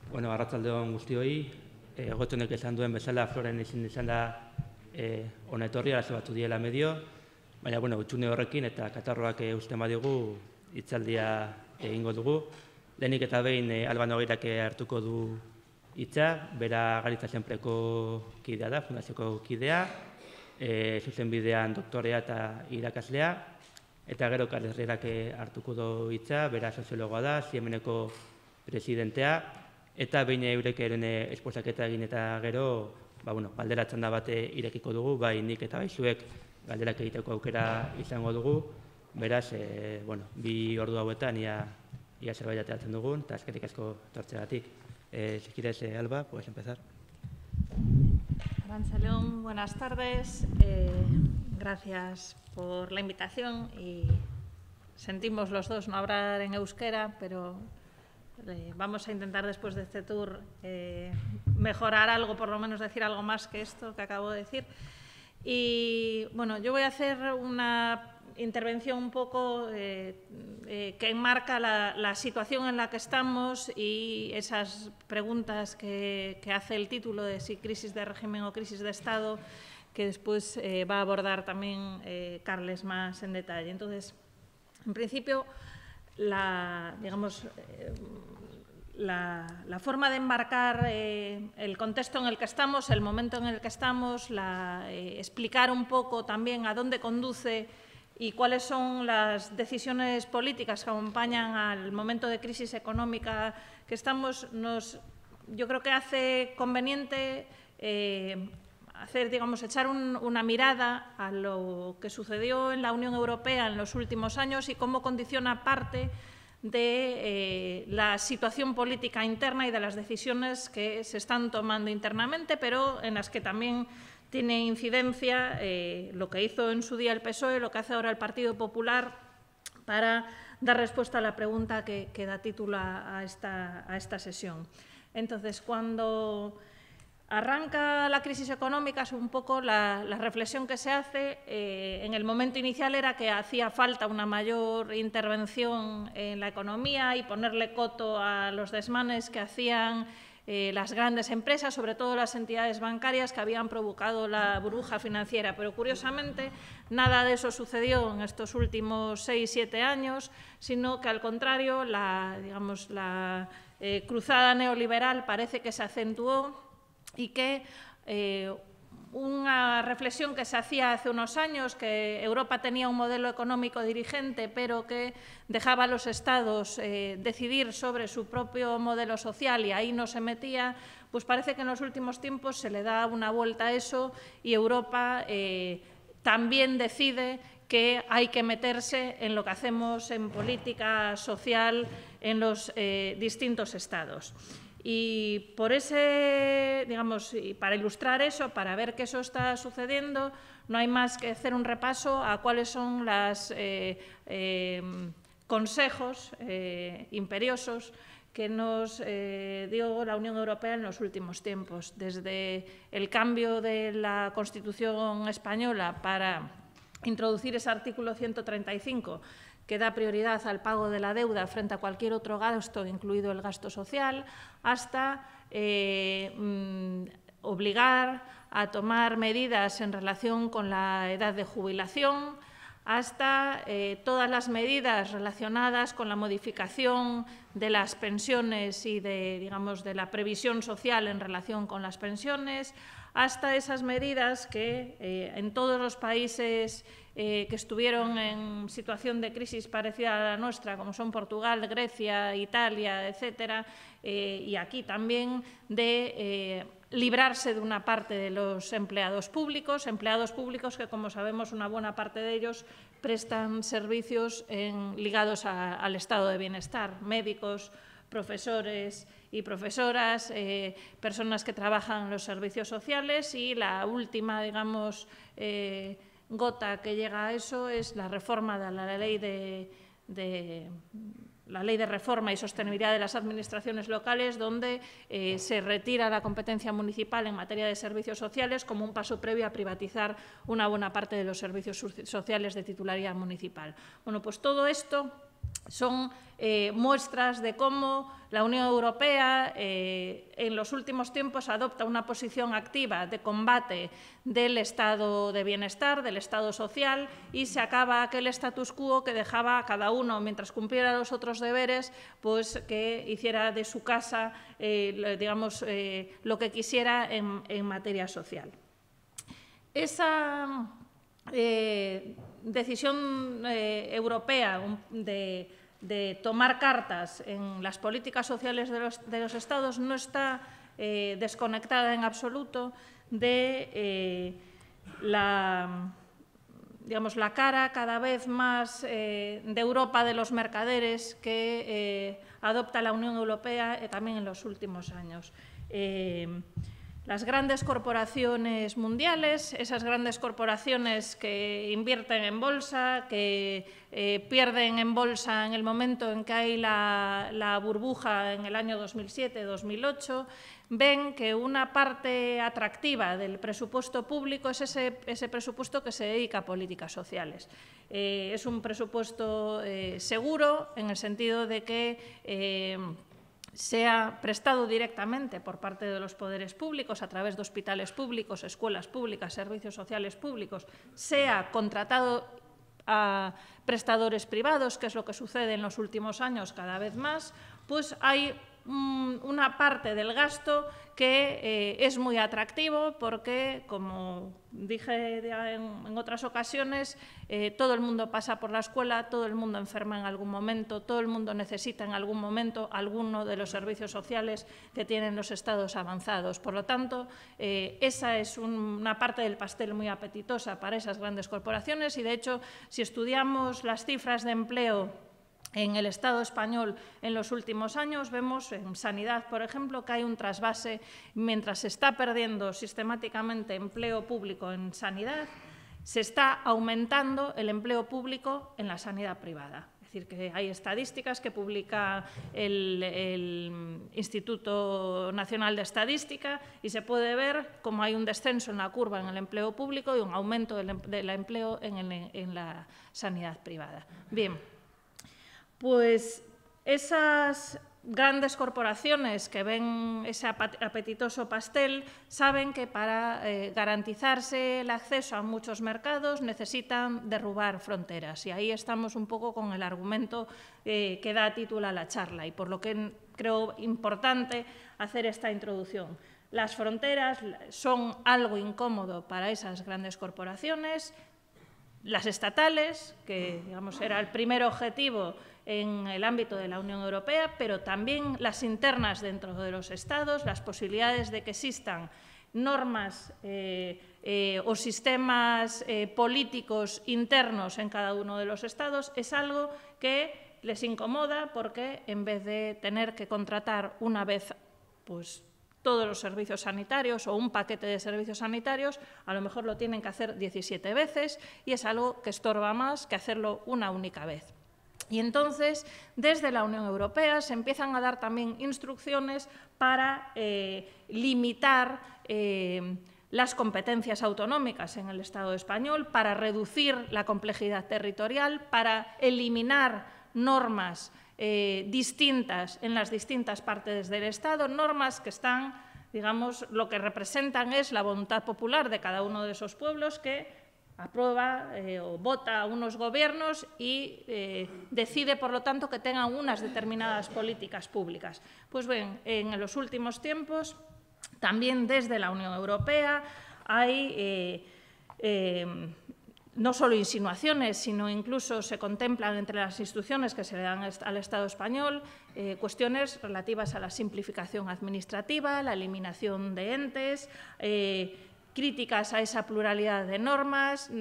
Bueno, arratsaldeon guztioi, egotonek esan duen bezala Floren ezin izan da ona etorri, arazo batu diela medio, baina, utxune horrekin eta katarroak uzten badigu hitzaldia egingo dugu. Lehenik eta behin Albano Agirrak hartuko du hitza, bera Garitza Zenpreko kidea da, fundazioko kidea, zuzenbidean doktorea eta irakaslea, eta gero Carles Rierak hartuko du hitza, bera soziologoa da, Siemeneko presidentea, eta behin eurek eren esposaketa egin eta gero, galdera txanda bat irekiko dugu, bai nik eta bai zuek galderak egiteko aukera izango dugu, beraz, bi ordu hauetan ia zerbait ateratzen dugun, eta eskerrik asko etortzeagatik. Si quieres, Alba, puedes empezar. Arantza-León, buenas tardes. Gracias por la invitación y sentimos los dos no hablar en euskera, pero vamos a intentar después de este tour mejorar algo, por lo menos decir algo más que esto que acabo de decir. Y bueno, yo voy a hacer una intervención un poco que enmarca la situación en la que estamos y esas preguntas que hace el título de si crisis de régimen o crisis de Estado, que después va a abordar también Carles más en detalle. Entonces, en principio, la forma de enmarcar el contexto en el que estamos, el momento en el que estamos, explicar un poco también a dónde conduce y cuáles son las decisiones políticas que acompañan al momento de crisis económica que estamos, yo creo que hace conveniente echar una mirada a lo que sucedió en la Unión Europea en los últimos años y cómo condiciona parte de la situación política interna y de las decisiones que se están tomando internamente, pero en las que también tiene incidencia lo que hizo en su día el PSOE, lo que hace ahora el Partido Popular para dar respuesta a la pregunta que da título a esta sesión. Entonces, cuando arranca la crisis económica, es un poco la reflexión que se hace. En el momento inicial era que hacía falta una mayor intervención en la economía y ponerle coto a los desmanes que hacían las grandes empresas, sobre todo las entidades bancarias que habían provocado la burbuja financiera. Pero, curiosamente, nada de eso sucedió en estos últimos 6-7 años, sino que, al contrario, la cruzada neoliberal parece que se acentuó y que una reflexión que se hacía hace unos años, que Europa tenía un modelo económico dirigente, pero que dejaba a los Estados decidir sobre su propio modelo social y ahí no se metía, pues parece que en los últimos tiempos se le da una vuelta a eso y Europa también decide que hay que meterse en lo que hacemos en política social en los distintos Estados. Y por y para ilustrar eso, para ver que eso está sucediendo, no hay más que hacer un repaso a cuáles son los consejos imperiosos que nos dio la Unión Europea en los últimos tiempos, desde el cambio de la Constitución española para introducir ese artículo 135, que da prioridad al pago de la deuda frente a cualquier otro gasto, incluido el gasto social, hasta obligar a tomar medidas en relación con la edad de jubilación, hasta todas las medidas relacionadas con la modificación de las pensiones y de la previsión social en relación con las pensiones, hasta esas medidas que en todos los países que estuvieron en situación de crisis parecida a la nuestra, como son Portugal, Grecia, Italia, etcétera, y aquí también de librarse de una parte de los empleados públicos que, como sabemos, una buena parte de ellos prestan servicios ligados al estado de bienestar, médicos, profesores y profesoras, personas que trabajan en los servicios sociales y la última, gota que llega a eso es la reforma de la ley de reforma y sostenibilidad de las administraciones locales, donde se retira la competencia municipal en materia de servicios sociales como un paso previo a privatizar una buena parte de los servicios sociales de titularidad municipal. Bueno, pues todo esto son muestras de cómo la Unión Europea en los últimos tiempos adopta una posición activa de combate del estado de bienestar, del estado social, y se acaba aquel status quo que dejaba a cada uno, mientras cumpliera los otros deberes, pues que hiciera de su casa digamos, lo que quisiera en materia social. Esa decisión europea de tomar cartas en las políticas sociales de los Estados no está desconectada en absoluto de digamos, la cara cada vez más de Europa de los mercaderes que adopta la Unión Europea también en los últimos años. Las grandes corporaciones mundiales, esas grandes corporaciones que invierten en bolsa, que pierden en bolsa en el momento en que hay la burbuja en el año 2007-2008, ven que una parte atractiva del presupuesto público es ese presupuesto que se dedica a políticas sociales. Es un presupuesto seguro en el sentido de que sea prestado directamente por parte de los poderes públicos a través de hospitales públicos, escuelas públicas, servicios sociales públicos, sea contratado a prestadores privados, que es lo que sucede en los últimos años cada vez más, pues hay una parte del gasto que es muy atractivo porque, como dije en otras ocasiones, todo el mundo pasa por la escuela, todo el mundo enferma en algún momento, todo el mundo necesita en algún momento alguno de los servicios sociales que tienen los estados avanzados. Por lo tanto, esa es una parte del pastel muy apetitosa para esas grandes corporaciones y, de hecho, si estudiamos las cifras de empleo en el Estado español en los últimos años, vemos en sanidad, por ejemplo, que hay un trasvase. Mientras se está perdiendo sistemáticamente empleo público en sanidad, se está aumentando el empleo público en la sanidad privada. Es decir, que hay estadísticas que publica el Instituto Nacional de Estadística y se puede ver cómo hay un descenso en la curva en el empleo público y un aumento del empleo en la sanidad privada. Bien. Pues esas grandes corporaciones que ven ese apetitoso pastel saben que para garantizarse el acceso a muchos mercados necesitan derrubar fronteras. Y ahí estamos un poco con el argumento que da título a la charla y por lo que creo importante hacer esta introducción. Las fronteras son algo incómodo para esas grandes corporaciones. Las estatales, que digamos, era el primer objetivo en el ámbito de la Unión Europea, pero también las internas dentro de los Estados, las posibilidades de que existan normas o sistemas políticos internos en cada uno de los Estados, es algo que les incomoda porque en vez de tener que contratar una vez pues, todos los servicios sanitarios o un paquete de servicios sanitarios, a lo mejor lo tienen que hacer 17 veces y es algo que estorba más que hacerlo una única vez. Y entonces, desde la Unión Europea se empiezan a dar también instrucciones para limitar las competencias autonómicas en el Estado español, para reducir la complejidad territorial, para eliminar normas distintas en las distintas partes del Estado, normas que están, digamos, lo que representan es la voluntad popular de cada uno de esos pueblos que aprueba o vota a unos gobiernos y decide, por lo tanto, que tengan unas determinadas políticas públicas. Pues bien, en los últimos tiempos, también desde la Unión Europea hay no solo insinuaciones, sino incluso se contemplan entre las instrucciones que se le dan al Estado español cuestiones relativas a la simplificación administrativa, la eliminación de entes, críticas a esa pluralidad de normas,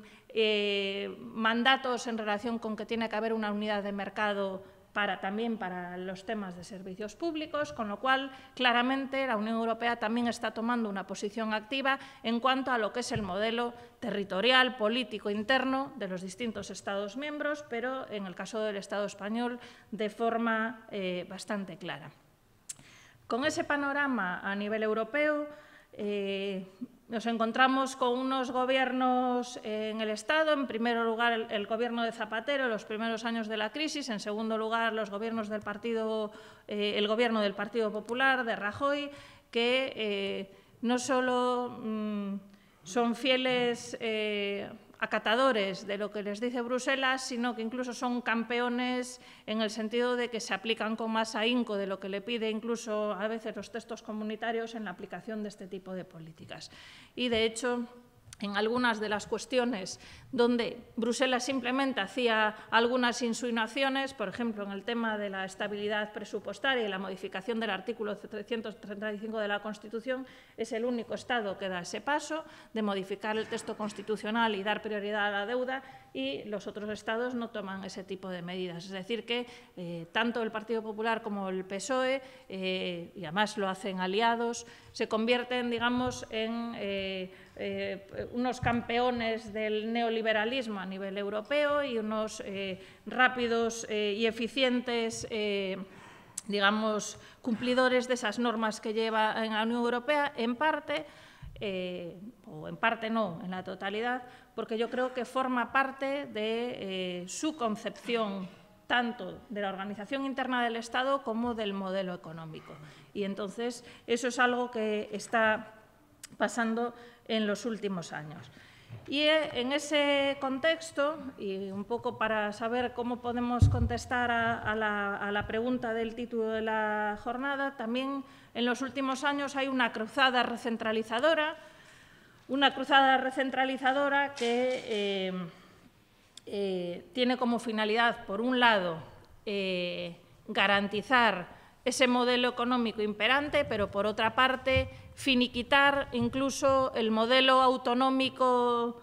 mandatos en relación con que tiene que haber una unidad de mercado también para los temas de servicios públicos, con lo cual, claramente, la Unión Europea también está tomando una posición activa en cuanto a lo que es el modelo territorial, político, interno de los distintos Estados miembros, pero en el caso del Estado español de forma bastante clara. Con ese panorama a nivel europeo, nos encontramos con unos gobiernos en el Estado, en primer lugar el gobierno de Zapatero en los primeros años de la crisis, en segundo lugar el gobierno del Partido Popular, de Rajoy, que no solo son fieles acatadores de lo que les dice Bruselas, sino que incluso son campeones en el sentido de que se aplican con más ahínco de lo que le pide incluso a veces los textos comunitarios en la aplicación de este tipo de políticas. Y, de hecho, en algunas de las cuestiones donde Bruselas simplemente hacía algunas insinuaciones, por ejemplo, en el tema de la estabilidad presupuestaria y la modificación del artículo 335 de la Constitución, es el único Estado que da ese paso de modificar el texto constitucional y dar prioridad a la deuda, y los otros Estados no toman ese tipo de medidas. Es decir, que tanto el Partido Popular como el PSOE, y además lo hacen aliados, se convierten, digamos, en unos campeones del neoliberalismo a nivel europeo y unos rápidos y eficientes digamos, cumplidores de esas normas que lleva en la Unión Europea, en parte, o en parte no, en la totalidad, porque yo creo que forma parte de su concepción tanto de la organización interna del Estado como del modelo económico. Y entonces eso es algo que está pasando en los últimos años. Y en ese contexto, y un poco para saber cómo podemos contestar a la pregunta del título de la jornada, también en los últimos años hay una cruzada recentralizadora que tiene como finalidad, por un lado, garantizar ese modelo económico imperante, pero por otra parte finiquitar incluso el modelo autonómico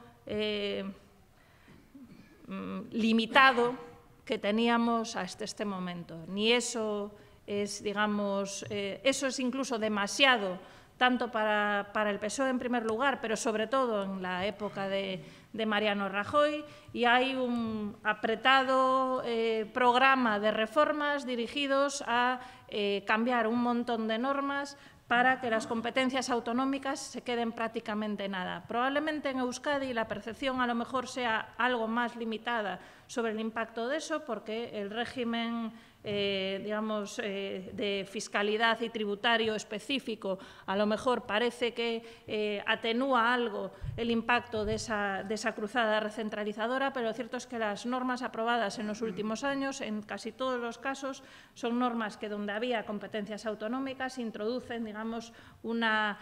limitado que teníamos hasta este momento. Ni eso es, digamos, eso es incluso demasiado, tanto para el PSOE en primer lugar, pero sobre todo en la época de Mariano Rajoy, y hay un apretado programa de reformas dirigidos a cambiar un montón de normas para que las competencias autonómicas se queden prácticamente en nada. Probablemente en Euskadi la percepción a lo mejor sea algo más limitada sobre el impacto de eso, porque el régimen digamos, de fiscalidad y tributario específico a lo mejor parece que atenúa algo el impacto de esa cruzada recentralizadora, pero lo cierto es que las normas aprobadas en los últimos años, en casi todos los casos, son normas que donde había competencias autonómicas introducen, digamos, una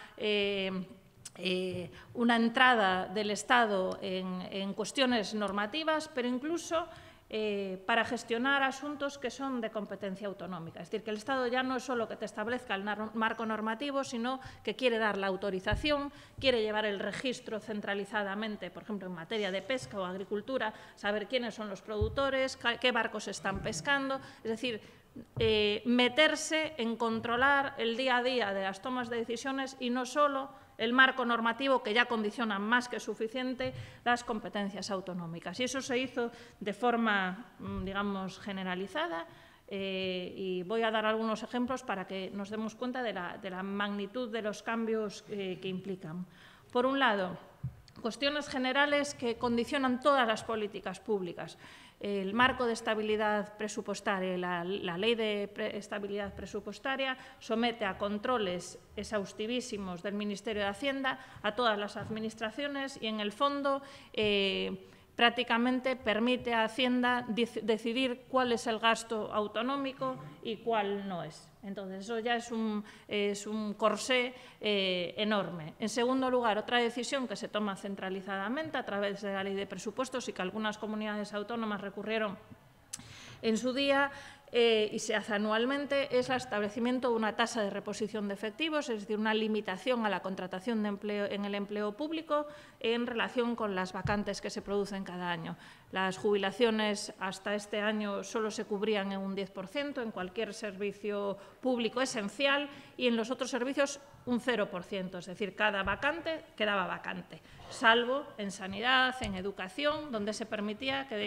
entrada del Estado en cuestiones normativas, pero incluso para gestionar asuntos que son de competencia autonómica. Es decir, que el Estado ya no es solo que te establezca el marco normativo, sino que quiere dar la autorización, quiere llevar el registro centralizadamente, por ejemplo, en materia de pesca o agricultura, saber quiénes son los productores, qué barcos están pescando, es decir, meterse en controlar el día a día de las tomas de decisiones y no solo el marco normativo que ya condiciona más que suficiente las competencias autonómicas. Y eso se hizo de forma, digamos, generalizada, y voy a dar algunos ejemplos para que nos demos cuenta de la magnitud de los cambios que implican. Por un lado, cuestiones generales que condicionan todas las políticas públicas. El marco de estabilidad presupuestaria, la ley de estabilidad presupuestaria somete a controles exhaustivísimos del Ministerio de Hacienda a todas las administraciones y, en el fondo, prácticamente permite a Hacienda decidir cuál es el gasto autonómico y cuál no es. Entonces, eso ya es un corsé enorme. En segundo lugar, otra decisión que se toma centralizadamente a través de la ley de presupuestos y que algunas comunidades autónomas recurrieron en su día y se hace anualmente, es el establecimiento de una tasa de reposición de efectivos, es decir, una limitación a la contratación de empleo en el empleo público en relación con las vacantes que se producen cada año. Las jubilaciones hasta este año solo se cubrían en un 10% en cualquier servicio público esencial y en los otros servicios un 0%, es decir, cada vacante quedaba vacante, salvo en sanidad, en educación, donde se permitía que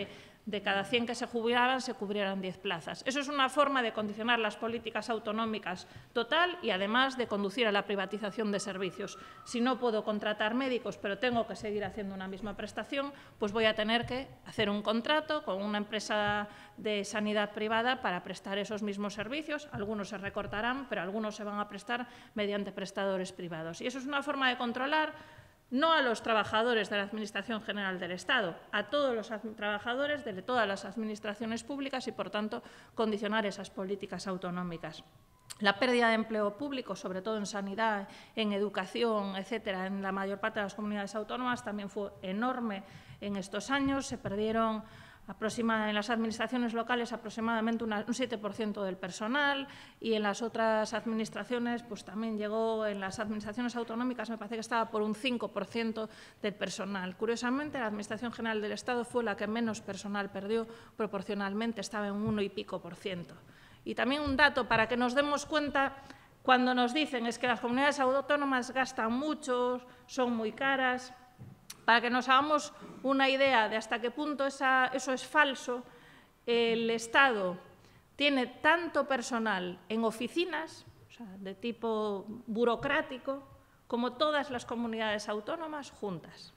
de cada 100 que se jubilaban se cubrieran 10 plazas. Eso es una forma de condicionar las políticas autonómicas total y además de conducir a la privatización de servicios. Si no puedo contratar médicos pero tengo que seguir haciendo una misma prestación, pues voy a tener que hacer un contrato con una empresa de sanidad privada para prestar esos mismos servicios. Algunos se recortarán, pero algunos se van a prestar mediante prestadores privados. Y eso es una forma de controlar no a los trabajadores de la Administración General del Estado, a todos los trabajadores de todas las administraciones públicas y, por tanto, condicionar esas políticas autonómicas. La pérdida de empleo público, sobre todo en sanidad, en educación, etcétera, en la mayor parte de las comunidades autónomas también fue enorme en estos años. Se perdieron en las administraciones locales aproximadamente un 7% del personal y en las otras administraciones pues también llegó, en las administraciones autonómicas me parece que estaba por un 5% del personal. Curiosamente, la Administración General del Estado fue la que menos personal perdió proporcionalmente, estaba en 1 y pico %. Y también un dato para que nos demos cuenta, cuando nos dicen es que las comunidades autónomas gastan mucho, son muy caras. Para que nos hagamos una idea de hasta qué punto eso es falso, el Estado tiene tanto personal en oficinas, o sea, de tipo burocrático, como todas las comunidades autónomas juntas.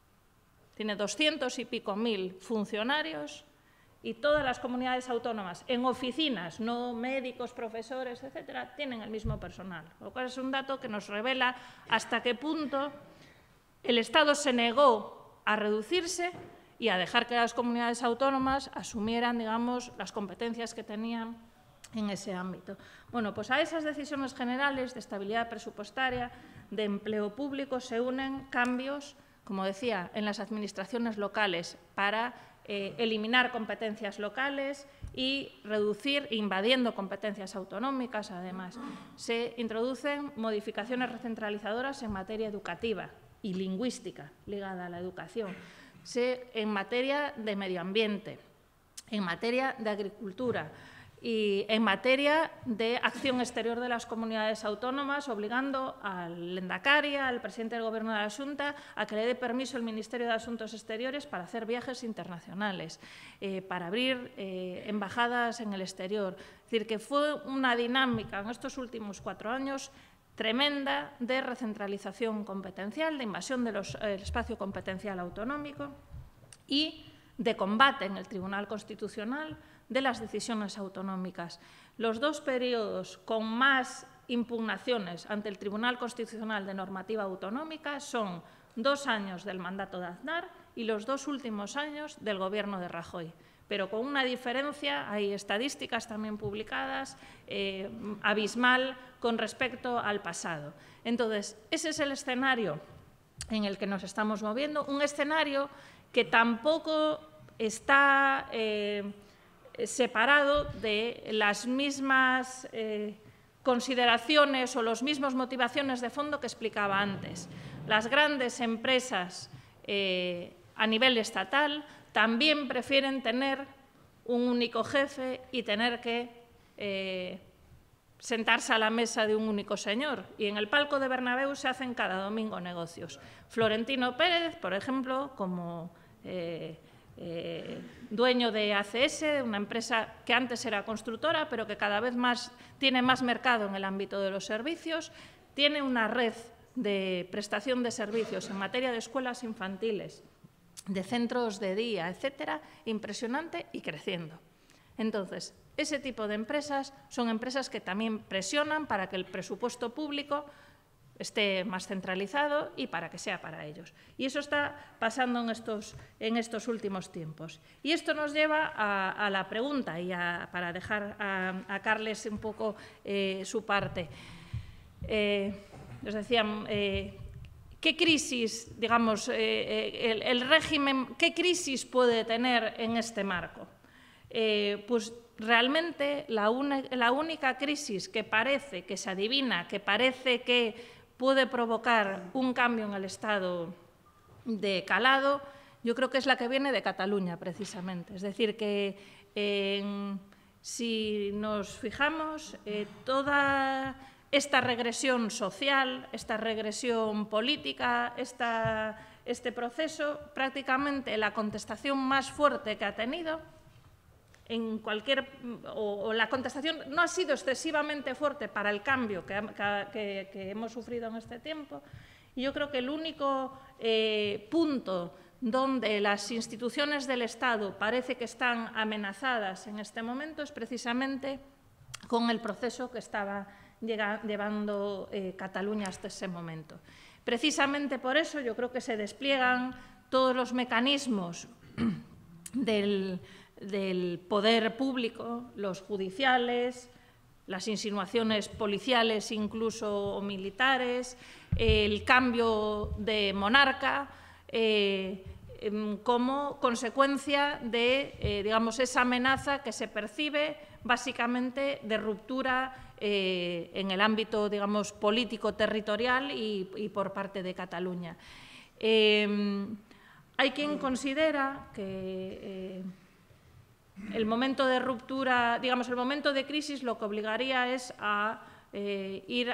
Tiene 200 y pico mil funcionarios y todas las comunidades autónomas en oficinas, no médicos, profesores, etcétera, tienen el mismo personal. Lo cual es un dato que nos revela hasta qué punto el Estado se negó a reducirse y a dejar que las comunidades autónomas asumieran, digamos, las competencias que tenían en ese ámbito. Bueno, pues a esas decisiones generales de estabilidad presupuestaria, de empleo público, se unen cambios, como decía, en las administraciones locales para eliminar competencias locales y reducir, invadiendo competencias autonómicas, además. Se introducen modificaciones recentralizadoras en materia educativa y lingüística ligada a la educación, en materia de medio ambiente, en materia de agricultura y en materia de acción exterior de las comunidades autónomas, obligando al Lehendakari, al presidente del Gobierno de la Xunta, a que le dé permiso el Ministerio de Asuntos Exteriores para hacer viajes internacionales, para abrir embajadas en el exterior. Es decir, que fue una dinámica en estos últimos 4 años tremenda de recentralización competencial, de invasión del espacio competencial autonómico y de combate en el Tribunal Constitucional de las decisiones autonómicas. Los 2 periodos con más impugnaciones ante el Tribunal Constitucional de normativa autonómica son 2 años del mandato de Aznar y los 2 últimos años del Gobierno de Rajoy. Pero con una diferencia, hay estadísticas también publicadas, abismal con respecto al pasado. Entonces, ese es el escenario en el que nos estamos moviendo, un escenario que tampoco está separado de las mismas consideraciones o las mismas motivaciones de fondo que explicaba antes. Las grandes empresas a nivel estatal también prefieren tener un único jefe y tener que sentarse a la mesa de un único señor. Y en el palco de Bernabéu se hacen cada domingo negocios. Florentino Pérez, por ejemplo, como dueño de ACS, una empresa que antes era constructora, pero que cada vez más tiene más mercado en el ámbito de los servicios, tiene una red de prestación de servicios en materia de escuelas infantiles, de centros de día, etcétera, impresionante y creciendo. Entonces, ese tipo de empresas son empresas que también presionan para que el presupuesto público esté más centralizado y para que sea para ellos. Y eso está pasando en estos últimos tiempos. Y esto nos lleva a la pregunta, y para dejar a Carles un poco su parte. Os decía, ¿qué crisis, digamos, el régimen, qué crisis puede tener en este marco? Pues realmente la única crisis que parece, que se adivina, que parece que puede provocar un cambio en el estado de calado, yo creo que es la que viene de Cataluña, precisamente. Es decir, que si nos fijamos, toda esta regresión social, esta regresión política, esta este proceso, prácticamente la contestación más fuerte que ha tenido, o la contestación no ha sido excesivamente fuerte para el cambio que hemos sufrido en este tiempo. Y yo creo que el único punto donde las instituciones del Estado parece que están amenazadas en este momento es precisamente con el proceso que estaba llevando Cataluña hasta ese momento. Precisamente por eso yo creo que se despliegan todos los mecanismos del poder público, los judiciales, las insinuaciones policiales incluso o militares, el cambio de monarca, como consecuencia de digamos, esa amenaza que se percibe básicamente de ruptura en el ámbito, digamos, político-territorial y por parte de Cataluña. Hay quien considera que el momento de ruptura, digamos, el momento de crisis lo que obligaría es a ir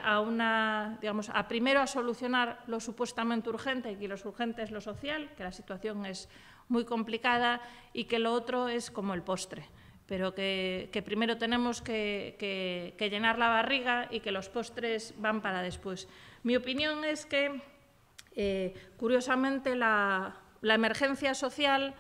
a primero a solucionar lo supuestamente urgente, y lo urgente es lo social, que la situación es muy complicada, y que lo otro es como el postre, pero que primero tenemos que llenar la barriga y que los postres van para después. Mi opinión es que, curiosamente, la emergencia social,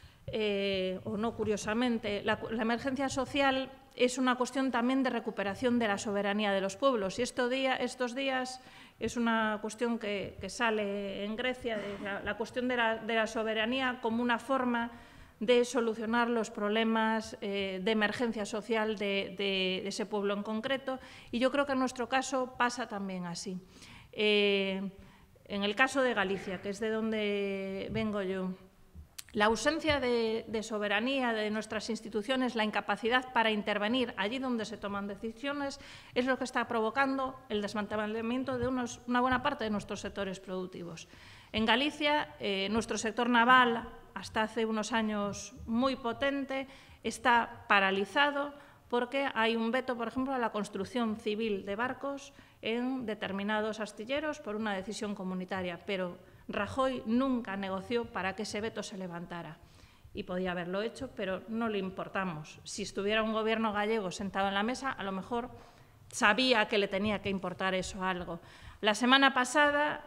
o no curiosamente, la emergencia social es una cuestión también de recuperación de la soberanía de los pueblos. Y estos días es una cuestión que sale en Grecia, la cuestión de la soberanía como una forma de solucionar los problemas de emergencia social de ese pueblo en concreto. Y yo creo que en nuestro caso pasa también así. En el caso de Galicia, que es de donde vengo yo, la ausencia de soberanía de nuestras instituciones, la incapacidad para intervenir allí donde se toman decisiones, es lo que está provocando el desmantelamiento de una buena parte de nuestros sectores productivos. En Galicia, nuestro sector naval, hasta hace unos años muy potente, está paralizado porque hay un veto, por ejemplo, a la construcción civil de barcos en determinados astilleros por una decisión comunitaria, pero Rajoy nunca negoció para que ese veto se levantara. Y podía haberlo hecho, pero no le importamos. Si estuviera un gobierno gallego sentado en la mesa, a lo mejor sabía que le tenía que importar eso algo. La semana pasada,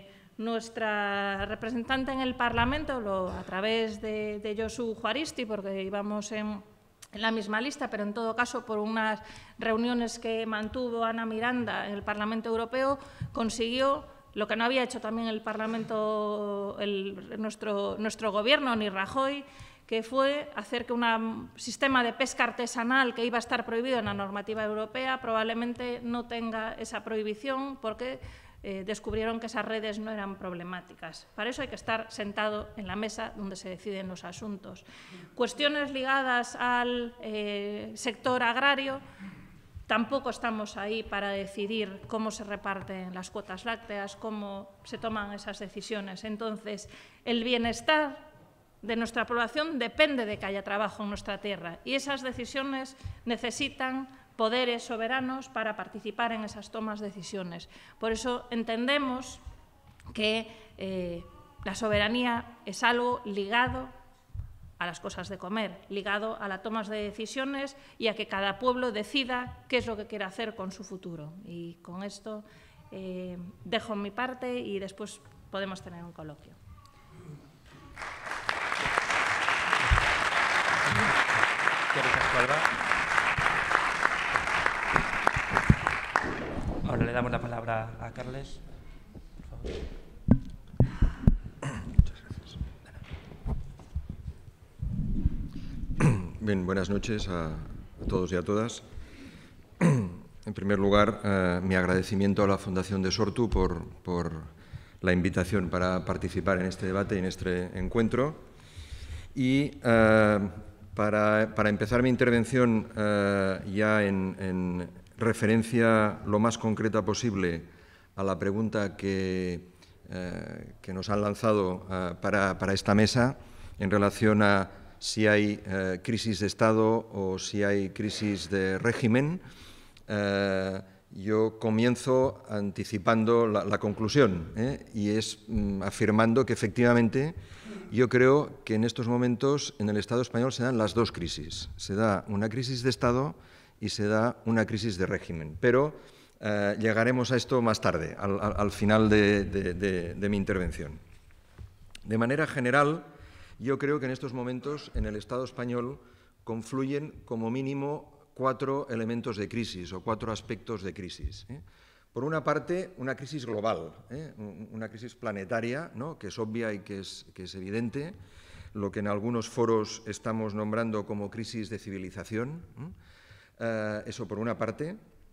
nuestra representante en el Parlamento, a través de Josu Juaristi, porque íbamos en la misma lista, pero en todo caso por unas reuniones que mantuvo Ana Miranda en el Parlamento Europeo, consiguió lo que no había hecho también el Parlamento, nuestro Gobierno, ni Rajoy, que fue hacer que un sistema de pesca artesanal que iba a estar prohibido en la normativa europea probablemente no tenga esa prohibición porque descubrieron que esas redes no eran problemáticas. Para eso hay que estar sentado en la mesa donde se deciden los asuntos. Cuestiones ligadas al sector agrario. Tampoco estamos ahí para decidir cómo se reparten las cuotas lácteas, cómo se toman esas decisiones. Entonces, el bienestar de nuestra población depende de que haya trabajo en nuestra tierra y esas decisiones necesitan poderes soberanos para participar en esas tomas de decisiones. Por eso entendemos que la soberanía es algo ligado a las cosas de comer, ligado a la toma de decisiones y a que cada pueblo decida qué es lo que quiere hacer con su futuro. Y con esto dejo mi parte y después podemos tener un coloquio. Ahora le damos la palabra a Carles. Por favor. Bien, buenas noches a todos y a todas. En primer lugar, mi agradecimiento a la Fundación de Sortu por la invitación para participar en este debate y en este encuentro. Y para empezar mi intervención ya en referencia lo más concreta posible a la pregunta que nos han lanzado para esta mesa en relación a si hay crisis de Estado o si hay crisis de régimen, Yo comienzo anticipando la conclusión, y es afirmando que efectivamente yo creo que en estos momentos en el Estado español se dan las dos crisis. Se da una crisis de Estado y se da una crisis de régimen. Pero llegaremos a esto más tarde, al final de mi intervención. De manera general, yo creo que en estos momentos en el Estado español confluyen como mínimo 4 elementos de crisis o 4 aspectos de crisis. Por una parte, una crisis global, una crisis planetaria, ¿no?, que es obvia y que es evidente, lo que en algunos foros estamos nombrando como crisis de civilización. Eso por una parte.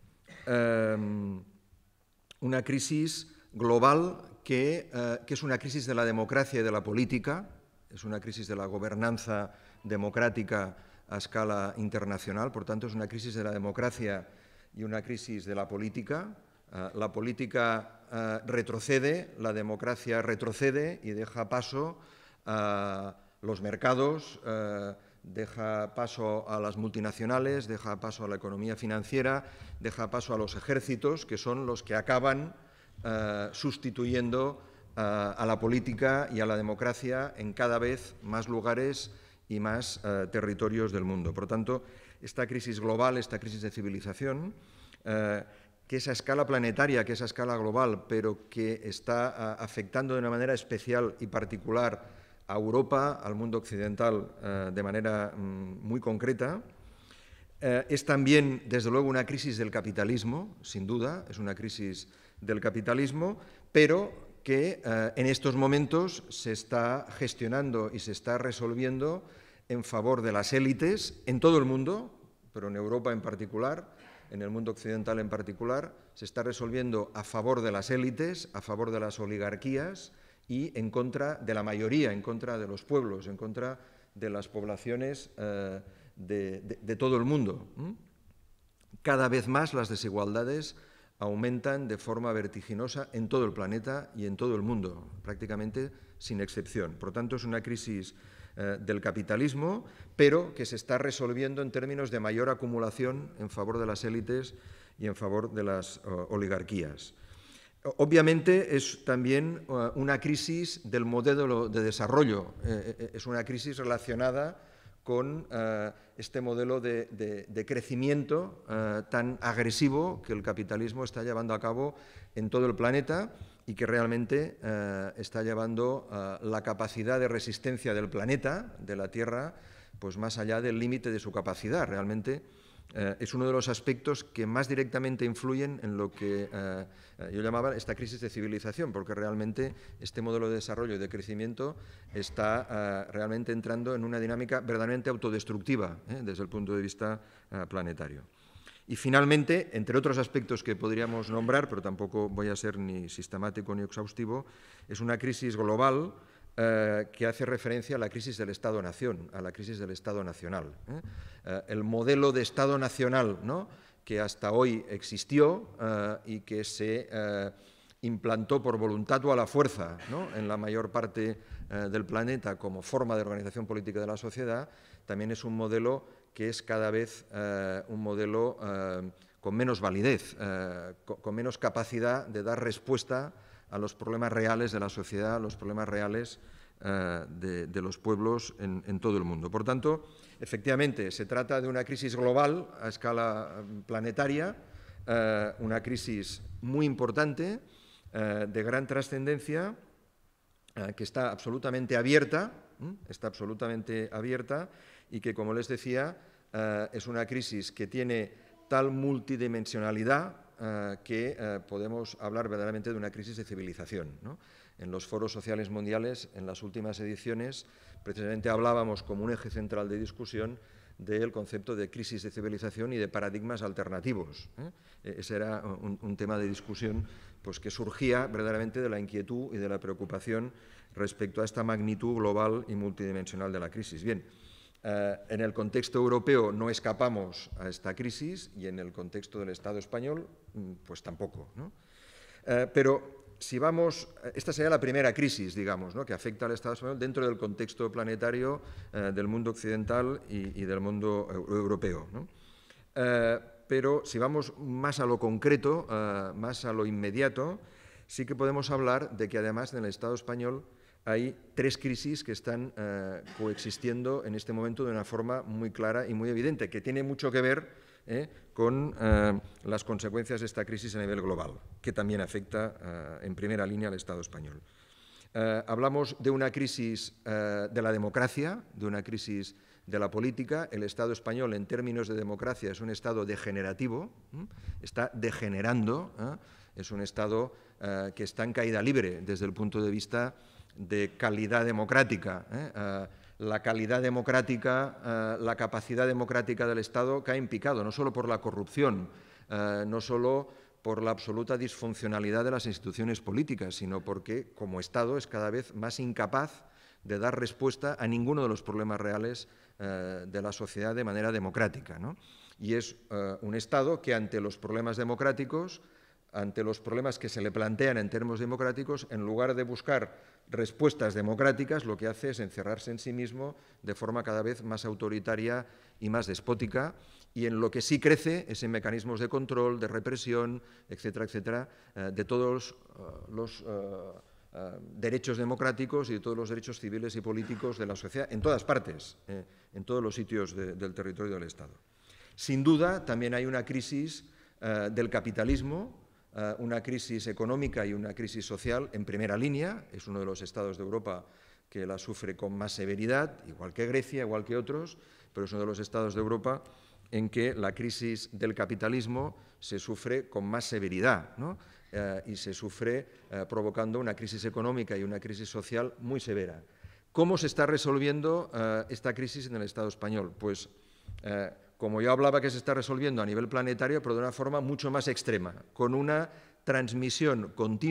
Una crisis global que es una crisis de la democracia y de la política, es una crisis de la gobernanza democrática a escala internacional, por tanto es una crisis de la democracia y una crisis de la política. La política retrocede, la democracia retrocede y deja paso a los mercados, deja paso a las multinacionales, deja paso a la economía financiera, deja paso a los ejércitos, que son los que acaban sustituyendo a la política y a la democracia en cada vez más lugares y más territorios del mundo. Por lo tanto, esta crisis global, esta crisis de civilización, que es a escala planetaria, que es a escala global, pero que está afectando de una manera especial y particular a Europa, al mundo occidental, de manera muy concreta. Es también, desde luego, una crisis del capitalismo, sin duda, es una crisis del capitalismo, pero que en estos momentos se está gestionando y se está resolviendo en favor de las élites en todo el mundo, pero en Europa en particular, en el mundo occidental en particular, se está resolviendo a favor de las élites, a favor de las oligarquías y en contra de la mayoría, en contra de los pueblos, en contra de las poblaciones de todo el mundo. Cada vez más las desigualdades aumentan de forma vertiginosa en todo el planeta y en todo el mundo, prácticamente sin excepción. Por lo tanto, es una crisis del capitalismo, pero que se está resolviendo en términos de mayor acumulación en favor de las élites y en favor de las oligarquías. Obviamente es también una crisis del modelo de desarrollo, es una crisis relacionada con este modelo de crecimiento tan agresivo que el capitalismo está llevando a cabo en todo el planeta y que realmente está llevando la capacidad de resistencia del planeta, de la Tierra, pues más allá del límite de su capacidad. Realmente es uno de los aspectos que más directamente influyen en lo que yo llamaba esta crisis de civilización, porque realmente este modelo de desarrollo y de crecimiento está realmente entrando en una dinámica verdaderamente autodestructiva desde el punto de vista planetario. Y finalmente, entre otros aspectos que podríamos nombrar, pero tampoco voy a ser ni sistemático ni exhaustivo, es una crisis global que hace referencia a la crisis del Estado-Nación, a la crisis del Estado nacional. El modelo de Estado nacional, ¿no?, que hasta hoy existió y que se implantó por voluntad o a la fuerza, ¿no?, en la mayor parte del planeta como forma de organización política de la sociedad, también es un modelo que es cada vez un modelo con menos validez, con menos capacidad de dar respuesta a los problemas reales de la sociedad, a los problemas reales de los pueblos en todo el mundo. Por tanto, efectivamente, se trata de una crisis global a escala planetaria, una crisis muy importante, de gran trascendencia, que está absolutamente abierta y que, como les decía, es una crisis que tiene tal multidimensionalidad que podemos hablar verdaderamente de una crisis de civilización, ¿no? En los foros sociales mundiales, en las últimas ediciones, precisamente hablábamos como un eje central de discusión del concepto de crisis de civilización y de paradigmas alternativos. Ese era un tema de discusión pues, que surgía verdaderamente de la inquietud y de la preocupación respecto a esta magnitud global y multidimensional de la crisis. Bien, en el contexto europeo no escapamos a esta crisis y en el contexto del Estado español, pues tampoco, ¿no? Pero si vamos, esta sería la primera crisis, digamos, ¿no?, que afecta al Estado español dentro del contexto planetario del mundo occidental y del mundo europeo, ¿no? pero si vamos más a lo concreto, más a lo inmediato, sí que podemos hablar de que además en el Estado español hay tres crisis que están coexistiendo en este momento de una forma muy clara y muy evidente, que tiene mucho que ver con las consecuencias de esta crisis a nivel global, que también afecta en primera línea al Estado español. Hablamos de una crisis de la democracia, de una crisis de la política. El Estado español, en términos de democracia, es un Estado degenerativo, está degenerando, es un Estado que está en caída libre desde el punto de vista de calidad democrática. La calidad democrática, la capacidad democrática del Estado cae en picado, no solo por la corrupción, no solo por la absoluta disfuncionalidad de las instituciones políticas, sino porque, como Estado, es cada vez más incapaz de dar respuesta a ninguno de los problemas reales de la sociedad de manera democrática, ¿no? Y es un Estado que, ante los problemas democráticos, ante los problemas que se le plantean en términos democráticos, en lugar de buscar respuestas democráticas, lo que hace es encerrarse en sí mismo de forma cada vez más autoritaria y más despótica, y en lo que sí crece es en mecanismos de control, de represión, etcétera, etcétera, de todos los derechos democráticos y de todos los derechos civiles y políticos de la sociedad, en todas partes, en todos los sitios del territorio del Estado. Sin duda, también hay una crisis del capitalismo, una crisis económica y una crisis social en primera línea. Es uno de los estados de Europa que la sufre con más severidad, igual que Grecia, igual que otros, pero es uno de los estados de Europa en que la crisis del capitalismo se sufre con más severidad, ¿no? Y se sufre provocando una crisis económica y una crisis social muy severa. ¿Cómo se está resolviendo esta crisis en el Estado español? Pues como yo hablaba, que se está resolviendo a nivel planetario, pero de una forma mucho más extrema, con una transmisión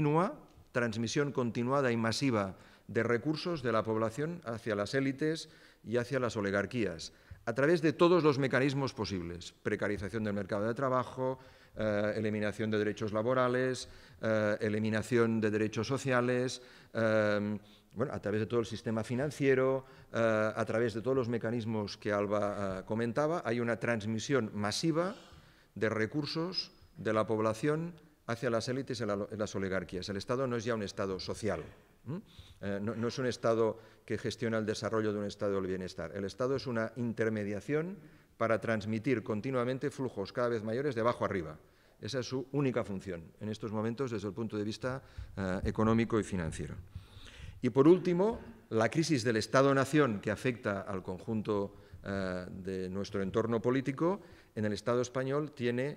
continuada y masiva de recursos de la población hacia las élites y hacia las oligarquías, a través de todos los mecanismos posibles: precarización del mercado de trabajo, eliminación de derechos laborales, eliminación de derechos sociales, a través de todo el sistema financiero, a través de todos los mecanismos que Alba comentaba. Hay una transmisión masiva de recursos de la población hacia las élites y las oligarquías. El Estado no es ya un Estado social, no es un Estado que gestiona el desarrollo de un Estado del bienestar. El Estado es una intermediación para transmitir continuamente flujos cada vez mayores de abajo arriba. Esa es su única función en estos momentos desde el punto de vista económico y financiero. Y por último, la crisis del Estado-nación, que afecta al conjunto de nuestro entorno político, en el Estado español tiene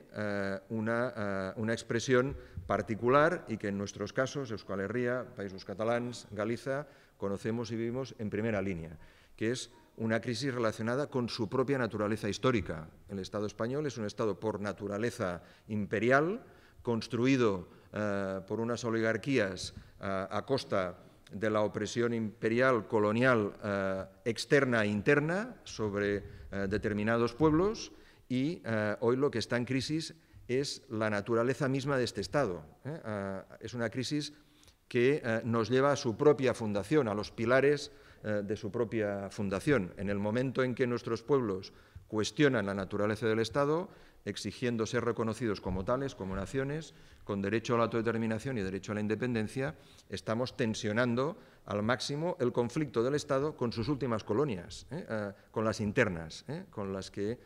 una expresión particular y que en nuestros casos, Euskal Herria, Països Catalans, Galicia, conocemos y vivimos en primera línea, que es una crisis relacionada con su propia naturaleza histórica. El Estado español es un Estado por naturaleza imperial, construido por unas oligarquías a costa de la opresión imperial, colonial, externa e interna sobre determinados pueblos, y hoy lo que está en crisis es la naturaleza misma de este Estado. Es una crisis que nos lleva a su propia fundación, a los pilares de su propia fundación. En el momento en que nuestros pueblos cuestionan la naturaleza del Estado, exigiendo ser reconocidos como tales, como naciones, con derecho a la autodeterminación y derecho a la independencia, estamos tensionando al máximo el conflicto del Estado con sus últimas colonias, con las internas, con las que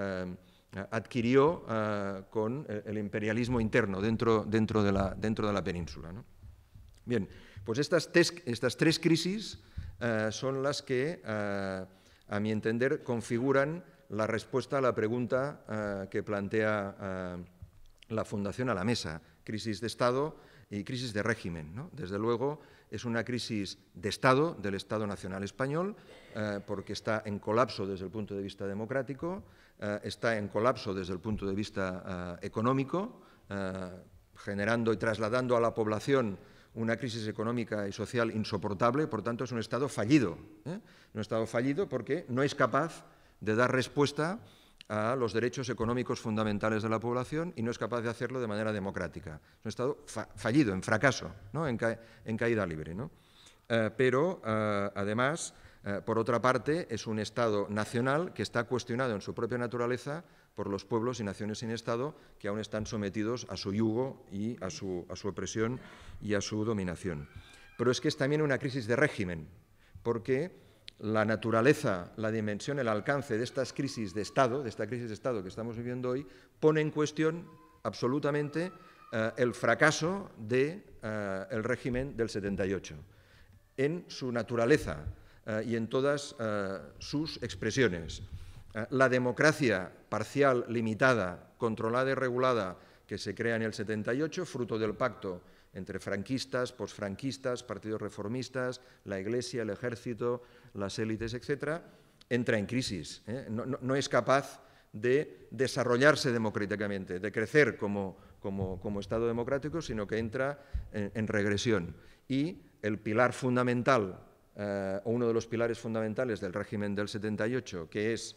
adquirió con el imperialismo interno dentro de la península, ¿no? Bien, pues estas tres crisis son las que, a mi entender, configuran la respuesta a la pregunta que plantea la Fundación a la mesa: crisis de Estado y crisis de régimen, ¿no? Desde luego es una crisis de Estado, del Estado Nacional Español, porque está en colapso desde el punto de vista democrático, está en colapso desde el punto de vista económico, generando y trasladando a la población una crisis económica y social insoportable. Por tanto, es un Estado fallido, un Estado fallido porque no es capaz de dar respuesta a los derechos económicos fundamentales de la población y no es capaz de hacerlo de manera democrática. Es un Estado fallido, en fracaso, ¿no? en caída libre, ¿no? Pero, además, por otra parte, es un Estado nacional que está cuestionado en su propia naturaleza por los pueblos y naciones sin Estado que aún están sometidos a su yugo y a su opresión y a su dominación. Pero es que es también una crisis de régimen, porque la naturaleza, la dimensión, el alcance de estas crisis de Estado, de esta crisis de Estado que estamos viviendo hoy, pone en cuestión absolutamente el fracaso del régimen del 78, en su naturaleza y en todas sus expresiones. La democracia parcial, limitada, controlada y regulada que se crea en el 78, fruto del pacto entre franquistas, posfranquistas, partidos reformistas, la Iglesia, el ejército, las élites, etcétera, entra en crisis. No es capaz de desarrollarse democráticamente, de crecer como Estado democrático, sino que entra en regresión. Y el pilar fundamental, o uno de los pilares fundamentales del régimen del 78, que es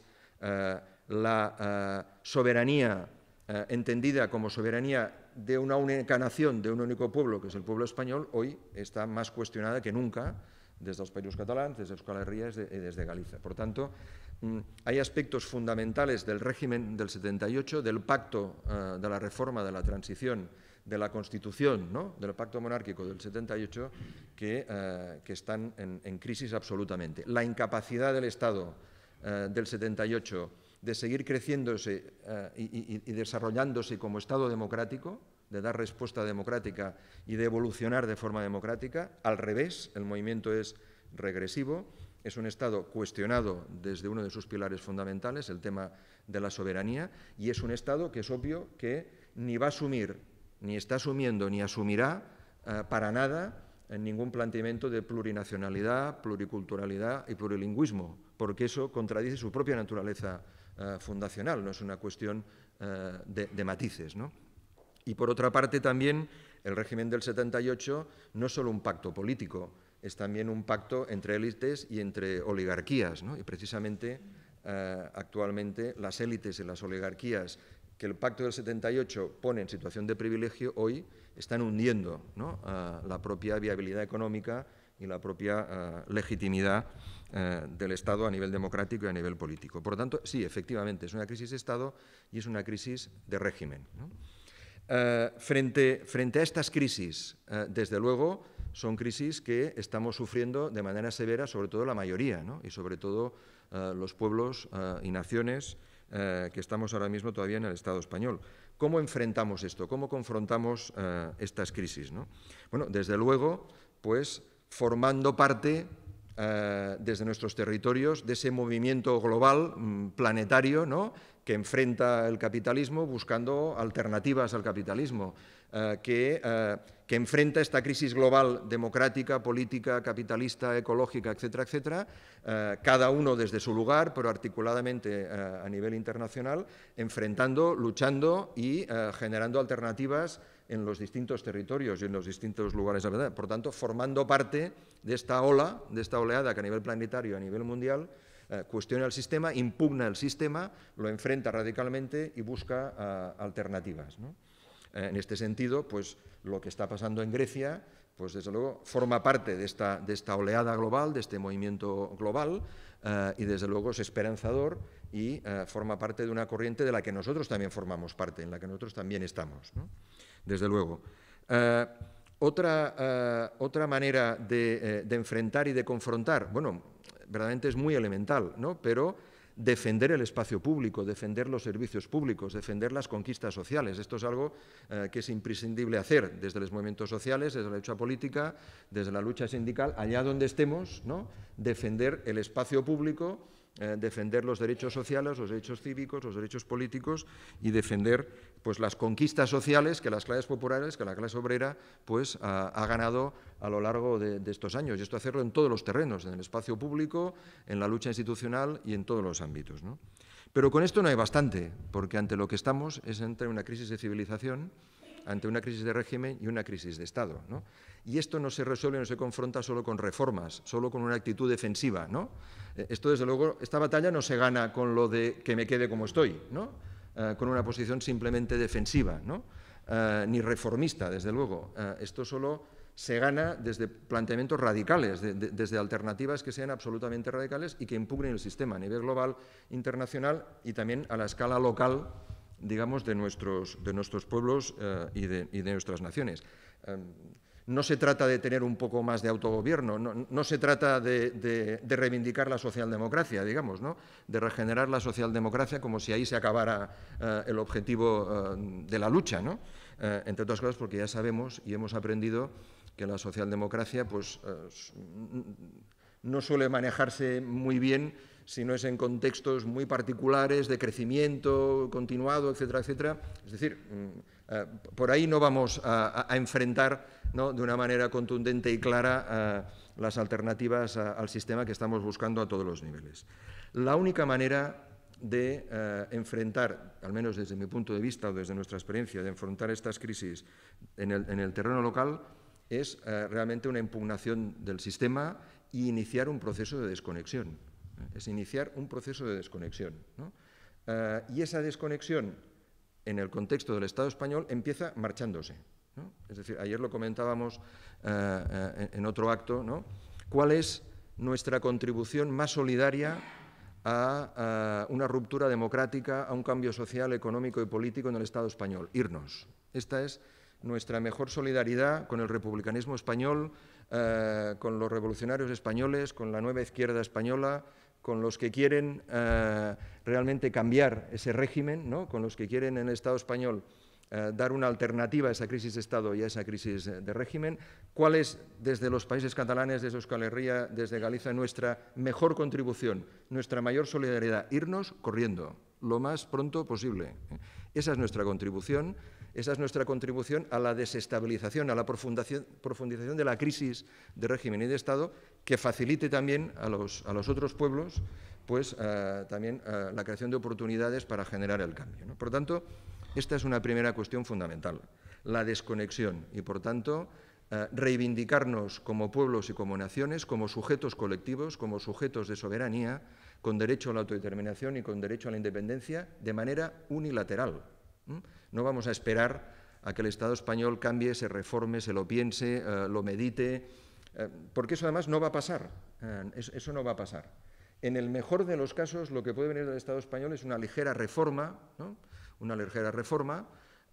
la soberanía entendida como soberanía de una única nación, de un único pueblo, que es el pueblo español, hoy está más cuestionada que nunca desde los Països Catalans, desde Euskal Herria y desde Galicia. Por tanto, hay aspectos fundamentales del régimen del 78, del pacto de la reforma, de la transición, de la Constitución, ¿no?, del pacto monárquico del 78, que están en crisis absolutamente. La incapacidad del Estado del 78 de seguir creciéndose y desarrollándose como Estado democrático, de dar respuesta democrática y de evolucionar de forma democrática. Al revés, el movimiento es regresivo, es un Estado cuestionado desde uno de sus pilares fundamentales, el tema de la soberanía, y es un Estado que es obvio que ni va a asumir, ni está asumiendo, ni asumirá para nada en ningún planteamiento de plurinacionalidad, pluriculturalidad y plurilingüismo, porque eso contradice su propia naturaleza fundacional, no es una cuestión de matices, ¿no? Y por otra parte también el régimen del 78 no es solo un pacto político, es también un pacto entre élites y entre oligarquías, ¿no? Y precisamente actualmente las élites y las oligarquías que el pacto del 78 pone en situación de privilegio hoy están hundiendo, ¿no?, la propia viabilidad económica y la propia legitimidad del Estado a nivel democrático y a nivel político. Por lo tanto, sí, efectivamente, es una crisis de Estado y es una crisis de régimen, ¿no? Frente a estas crisis, desde luego, son crisis que estamos sufriendo de manera severa, sobre todo la mayoría, ¿no?, y sobre todo los pueblos y naciones que estamos ahora mismo todavía en el Estado español. ¿Cómo enfrentamos esto? ¿Cómo confrontamos estas crisis, ¿no? Bueno, desde luego, pues formando parte desde nuestros territorios de ese movimiento global, planetario, ¿no?, que enfrenta el capitalismo buscando alternativas al capitalismo, que enfrenta esta crisis global democrática, política, capitalista, ecológica, etcétera, etcétera, cada uno desde su lugar, pero articuladamente a nivel internacional, enfrentando, luchando y generando alternativas en los distintos territorios y en los distintos lugares de la verdad. Por tanto, formando parte de esta ola, de esta oleada que a nivel planetario, a nivel mundial, cuestiona el sistema, impugna el sistema, lo enfrenta radicalmente y busca alternativas, ¿no? En este sentido, pues lo que está pasando en Grecia, pues desde luego forma parte de esta oleada global, de este movimiento global, y desde luego es esperanzador y forma parte de una corriente de la que nosotros también formamos parte, en la que nosotros también estamos, ¿no?, desde luego. Otra manera de enfrentar y de confrontar, bueno, verdaderamente es muy elemental, ¿no?, pero defender el espacio público, defender los servicios públicos, defender las conquistas sociales. Esto es algo que es imprescindible hacer desde los movimientos sociales, desde la lucha política, desde la lucha sindical, allá donde estemos, ¿no?, defender el espacio público, defender los derechos sociales, los derechos cívicos, los derechos políticos y defender, pues, las conquistas sociales que las clases populares, que la clase obrera, pues, ha ganado a lo largo de estos años. Y esto hacerlo en todos los terrenos, en el espacio público, en la lucha institucional y en todos los ámbitos, ¿no? Pero con esto no hay bastante, porque ante lo que estamos es ante una crisis de civilización, ante una crisis de régimen y una crisis de Estado, ¿no? Y esto no se resuelve, no se confronta solo con reformas, solo con una actitud defensiva, ¿no? Esto, desde luego, esta batalla no se gana con lo de que me quede como estoy, ¿no?, con una posición simplemente defensiva, ¿no? ni reformista, desde luego. Esto solo se gana desde planteamientos radicales, desde alternativas que sean absolutamente radicales y que impugnen el sistema a nivel global, internacional y también a la escala local, digamos, de nuestros pueblos y de nuestras naciones. No se trata de tener un poco más de autogobierno, no se trata de reivindicar la socialdemocracia, digamos, ¿no? De regenerar la socialdemocracia como si ahí se acabara el objetivo de la lucha, ¿no? Entre otras cosas porque ya sabemos y hemos aprendido que la socialdemocracia pues, no suele manejarse muy bien si no es en contextos muy particulares de crecimiento continuado, etcétera, etcétera. Es decir, por ahí no vamos a enfrentar, ¿no?, de una manera contundente y clara las alternativas al sistema que estamos buscando a todos los niveles. La única manera de enfrentar, al menos desde mi punto de vista o desde nuestra experiencia, de enfrentar estas crisis en el terreno local es realmente una impugnación del sistema y iniciar un proceso de desconexión. Es iniciar un proceso de desconexión, ¿no? Y esa desconexión en el contexto del Estado español empieza marchándose, ¿no? Es decir, ayer lo comentábamos en otro acto, ¿no? ¿Cuál es nuestra contribución más solidaria a una ruptura democrática, a un cambio social, económico y político en el Estado español? Irnos. Esta es nuestra mejor solidaridad con el republicanismo español, con los revolucionarios españoles, con la nueva izquierda española, con los que quieren realmente cambiar ese régimen, ¿no?, con los que quieren en el Estado español dar una alternativa a esa crisis de Estado y a esa crisis de régimen. ¿Cuál es, desde los países catalanes, desde Euskal Herria, desde Galicia, nuestra mejor contribución, nuestra mayor solidaridad? Irnos corriendo lo más pronto posible. Esa es nuestra contribución. Esa es nuestra contribución a la desestabilización, a la profundización de la crisis de régimen y de Estado, que facilite también a los otros pueblos pues, también la creación de oportunidades para generar el cambio, ¿no? Por tanto, esta es una primera cuestión fundamental, la desconexión y, por tanto, reivindicarnos como pueblos y como naciones, como sujetos colectivos, como sujetos de soberanía, con derecho a la autodeterminación y con derecho a la independencia de manera unilateral. No vamos a esperar a que el Estado español cambie, se reforme, se lo piense, lo medite, porque eso además no va a pasar. Eso no va a pasar. En el mejor de los casos, lo que puede venir del Estado español es una ligera reforma, ¿no?, una ligera reforma,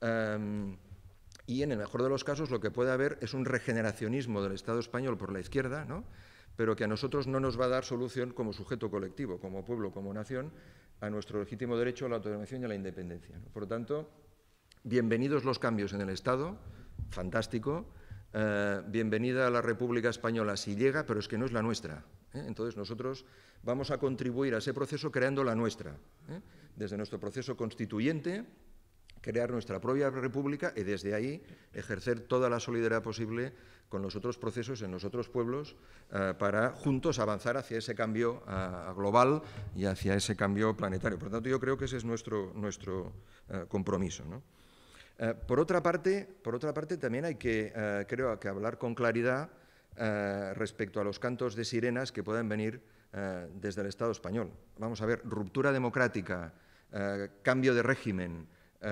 y en el mejor de los casos lo que puede haber es un regeneracionismo del Estado español por la izquierda, ¿no?, pero que a nosotros no nos va a dar solución como sujeto colectivo, como pueblo, como nación, a nuestro legítimo derecho a la autodeterminación y a la independencia, ¿no? Por lo tanto, bienvenidos los cambios en el Estado, fantástico, bienvenida a la República Española si llega, pero es que no es la nuestra, ¿eh? Entonces nosotros vamos a contribuir a ese proceso creando la nuestra, ¿eh? Desde nuestro proceso constituyente, crear nuestra propia república y desde ahí ejercer toda la solidaridad posible con los otros procesos en los otros pueblos para juntos avanzar hacia ese cambio global y hacia ese cambio planetario. Por lo tanto, yo creo que ese es nuestro compromiso, ¿no? Por otra parte, también hay que, creo, que hablar con claridad respecto a los cantos de sirenas que puedan venir desde el Estado español. Vamos a ver, ruptura democrática, cambio de régimen,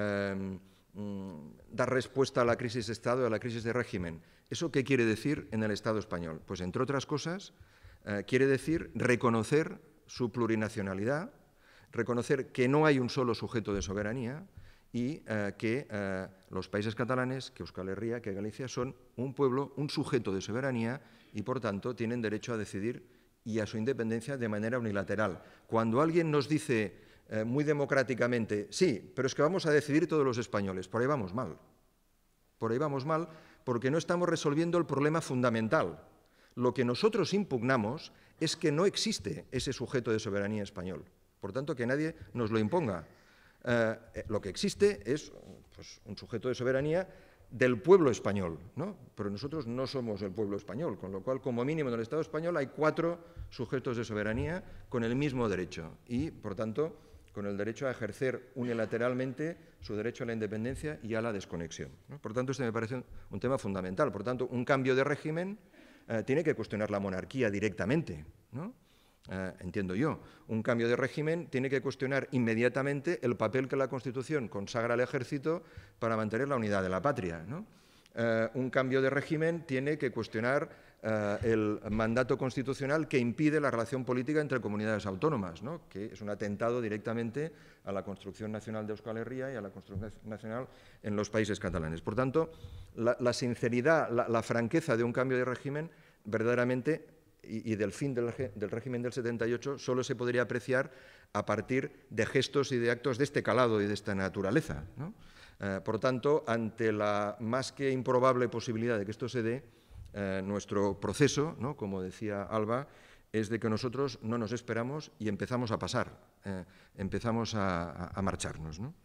dar respuesta a la crisis de Estado y a la crisis de régimen. ¿Eso qué quiere decir en el Estado español? Pues, entre otras cosas, quiere decir reconocer su plurinacionalidad, reconocer que no hay un solo sujeto de soberanía y que los países catalanes, que Euskal Herria, que Galicia, son un pueblo, un sujeto de soberanía y, por tanto, tienen derecho a decidir y a su independencia de manera unilateral. Cuando alguien nos dice muy democráticamente, sí, pero es que vamos a decidir todos los españoles, por ahí vamos mal. Por ahí vamos mal porque no estamos resolviendo el problema fundamental. Lo que nosotros impugnamos es que no existe ese sujeto de soberanía español. Por tanto, que nadie nos lo imponga. Lo que existe es pues, un sujeto de soberanía del pueblo español, ¿no? Pero nosotros no somos el pueblo español, con lo cual, como mínimo en el Estado español hay 4 sujetos de soberanía con el mismo derecho y, por tanto, con el derecho a ejercer unilateralmente su derecho a la independencia y a la desconexión, ¿no? Por tanto, este me parece un tema fundamental. Por tanto, un cambio de régimen tiene que cuestionar la monarquía directamente, ¿no? entiendo yo. Un cambio de régimen tiene que cuestionar inmediatamente el papel que la Constitución consagra al ejército para mantener la unidad de la patria, ¿no? Un cambio de régimen tiene que cuestionar el mandato constitucional que impide la relación política entre comunidades autónomas, ¿no? Que es un atentado directamente a la construcción nacional de Euskal Herria y a la construcción nacional en los países catalanes. Por tanto, la sinceridad, la franqueza de un cambio de régimen verdaderamente y del fin del régimen del 78 solo se podría apreciar a partir de gestos y de actos de este calado y de esta naturaleza, ¿no? Por tanto, ante la más que improbable posibilidad de que esto se dé, nuestro proceso, ¿no?, como decía Alba, es de que nosotros no nos esperamos y empezamos a pasar, empezamos a marcharnos, ¿no?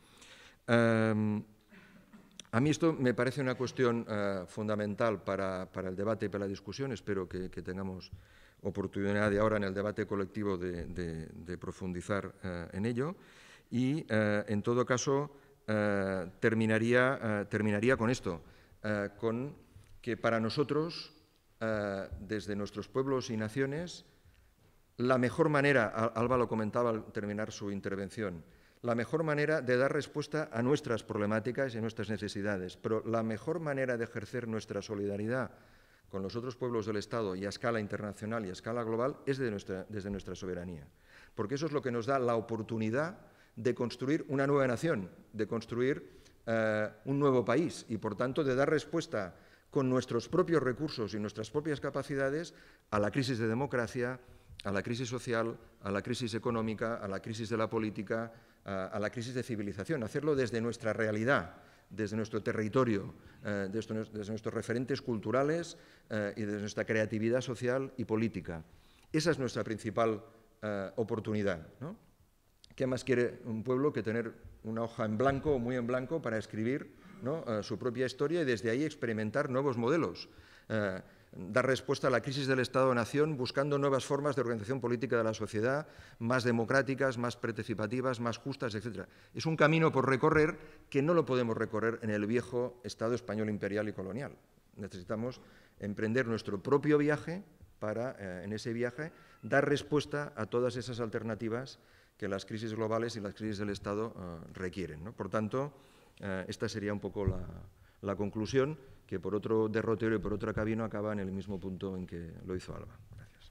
A mí esto me parece una cuestión fundamental para el debate y para la discusión. Espero que tengamos oportunidad de ahora en el debate colectivo de profundizar en ello. Y, en todo caso, terminaría con esto, con que para nosotros, desde nuestros pueblos y naciones, la mejor manera, Alba lo comentaba al terminar su intervención, la mejor manera de dar respuesta a nuestras problemáticas y a nuestras necesidades, pero la mejor manera de ejercer nuestra solidaridad con los otros pueblos del Estado y a escala internacional y a escala global es desde nuestra soberanía, porque eso es lo que nos da la oportunidad de construir una nueva nación, de construir un nuevo país y, por tanto, de dar respuesta con nuestros propios recursos y nuestras propias capacidades a la crisis de democracia, a la crisis social, a la crisis económica, a la crisis de la política, a la crisis de civilización. Hacerlo desde nuestra realidad, desde nuestro territorio, desde nuestros referentes culturales y desde nuestra creatividad social y política. Esa es nuestra principal oportunidad, ¿no? ¿Qué más quiere un pueblo que tener una hoja en blanco o muy en blanco para escribir, ¿no?, su propia historia y desde ahí experimentar nuevos modelos? Dar respuesta a la crisis del Estado-Nación buscando nuevas formas de organización política de la sociedad, más democráticas, más participativas, más justas, etc. Es un camino por recorrer que no lo podemos recorrer en el viejo Estado español imperial y colonial. Necesitamos emprender nuestro propio viaje para, en ese viaje, dar respuesta a todas esas alternativas que las crisis globales y las crisis del Estado requieren, ¿no? Por tanto, esta sería un poco la conclusión, que por otro derrotero y por otro camino acaba en el mismo punto en que lo hizo Alba. Gracias.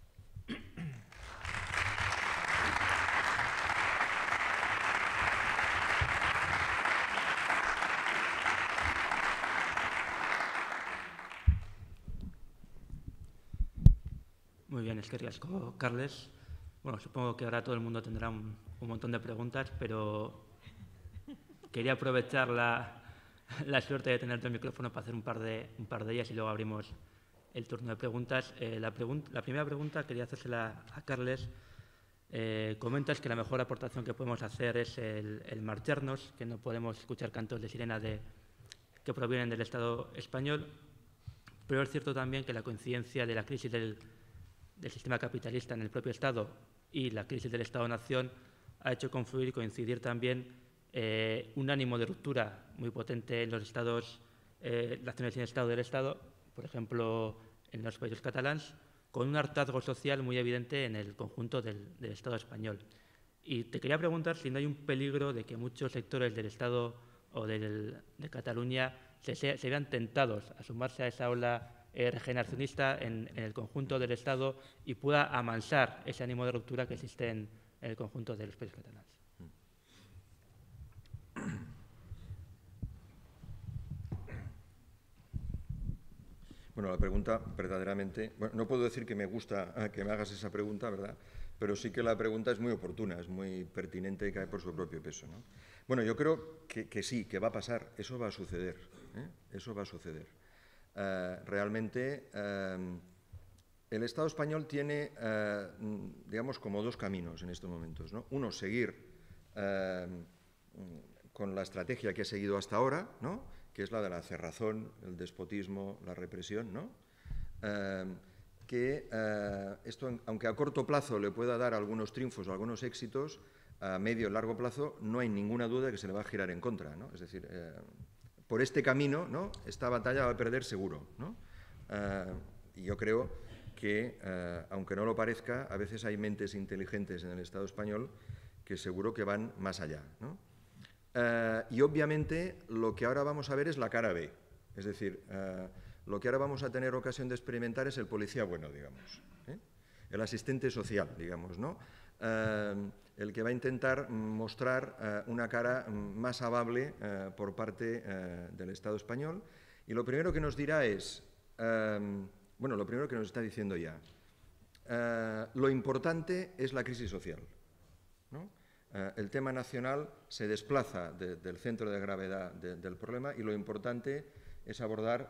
Muy bien, es que riasco, Carles. Bueno, supongo que ahora todo el mundo tendrá un montón de preguntas, pero quería aprovechar la suerte de tenerte el micrófono para hacer un par de ellas y luego abrimos el turno de preguntas. La primera pregunta quería hacérsela a Carles. Comentas que la mejor aportación que podemos hacer es el marcharnos, que no podemos escuchar cantos de sirena que provienen del Estado español, pero es cierto también que la coincidencia de la crisis del sistema capitalista en el propio Estado y la crisis del Estado-Nación ha hecho confluir y coincidir también un ánimo de ruptura muy potente en los estados, naciones sin Estado del Estado, por ejemplo, en los países catalanes, con un hartazgo social muy evidente en el conjunto del Estado español. Y te quería preguntar si no hay un peligro de que muchos sectores del Estado o de Cataluña se vean tentados a sumarse a esa ola regeneracionista en el conjunto del Estado y pueda amansar ese ánimo de ruptura que existe en el conjunto de los países catalanes. Bueno, la pregunta verdaderamente... Bueno, no puedo decir que me gusta que me hagas esa pregunta, ¿verdad? Pero sí que la pregunta es muy oportuna, es muy pertinente y cae por su propio peso, ¿no? Bueno, yo creo que sí, que va a pasar, eso va a suceder, ¿eh? Eso va a suceder. Realmente, el Estado español tiene, digamos, como dos caminos en estos momentos, ¿no? Uno, seguir con la estrategia que ha seguido hasta ahora, ¿no?, que es la de la cerrazón, el despotismo, la represión, ¿no? Esto, aunque a corto plazo le pueda dar algunos triunfos o algunos éxitos, a medio y largo plazo no hay ninguna duda de que se le va a girar en contra, ¿no? Es decir, por este camino, ¿no?, esta batalla va a perder seguro, ¿no? Y yo creo que, aunque no lo parezca, a veces hay mentes inteligentes en el Estado español que seguro que van más allá, ¿no? Y obviamente lo que ahora vamos a ver es la cara B, es decir, lo que ahora vamos a tener ocasión de experimentar es el policía bueno, digamos, el asistente social, digamos, ¿no? El que va a intentar mostrar una cara más amable por parte del Estado español, y lo primero que nos dirá es, bueno, lo primero que nos está diciendo ya, lo importante es la crisis social, ¿no? El tema nacional se desplaza del centro de gravedad del problema y lo importante es abordar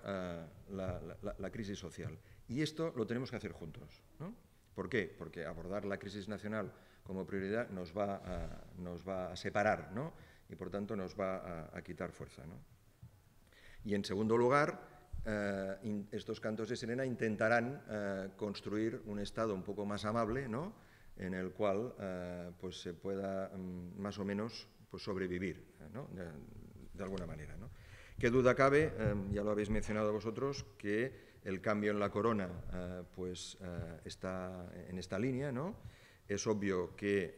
la crisis social. Y esto lo tenemos que hacer juntos, ¿no? ¿Por qué? Porque abordar la crisis nacional como prioridad nos va a separar, ¿no? Y por tanto nos va a quitar fuerza, ¿no? Y en segundo lugar, estos cantos de sirena intentarán construir un Estado un poco más amable, ¿no? En el cual pues se pueda más o menos pues sobrevivir, ¿no? de alguna manera, ¿no? Qué duda cabe, ya lo habéis mencionado vosotros, que el cambio en la corona pues está en esta línea, ¿no? Es obvio que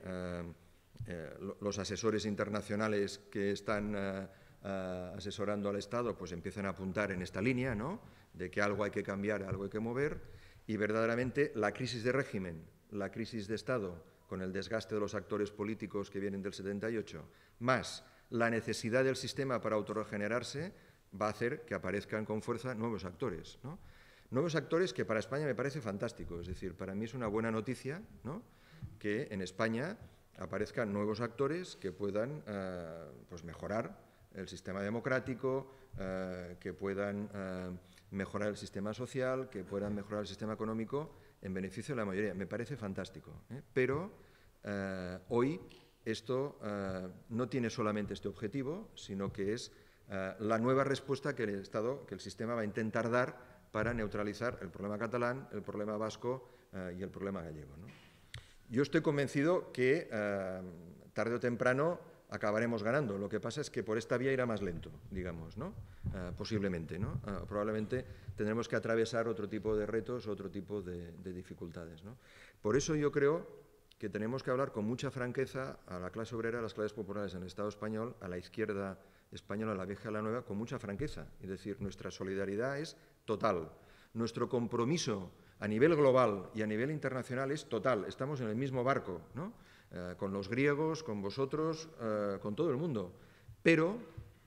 los asesores internacionales que están asesorando al Estado pues empiezan a apuntar en esta línea, ¿no? De que algo hay que cambiar, algo hay que mover, y verdaderamente la crisis de régimen, la crisis de Estado, con el desgaste de los actores políticos que vienen del 78, más la necesidad del sistema para autorregenerarse, va a hacer que aparezcan con fuerza nuevos actores, ¿no? Nuevos actores que para España me parece fantástico, es decir, para mí es una buena noticia, ¿no? Que en España aparezcan nuevos actores que puedan pues mejorar el sistema democrático, que puedan mejorar el sistema social, que puedan mejorar el sistema económico en beneficio de la mayoría. Me parece fantástico, ¿eh? Pero hoy esto no tiene solamente este objetivo, sino que es la nueva respuesta que el Estado, que el sistema va a intentar dar para neutralizar el problema catalán, el problema vasco y el problema gallego, ¿no? Yo estoy convencido que tarde o temprano acabaremos ganando. Lo que pasa es que por esta vía irá más lento, digamos, ¿no? Posiblemente, ¿no? Probablemente tendremos que atravesar otro tipo de retos, otro tipo de dificultades, ¿no? Por eso yo creo que tenemos que hablar con mucha franqueza a la clase obrera, a las clases populares en el Estado español, a la izquierda española, a la vieja y a la nueva, con mucha franqueza. Es decir, nuestra solidaridad es total. Nuestro compromiso a nivel global y a nivel internacional es total. Estamos en el mismo barco, ¿no? Con los griegos, con vosotros, con todo el mundo. Pero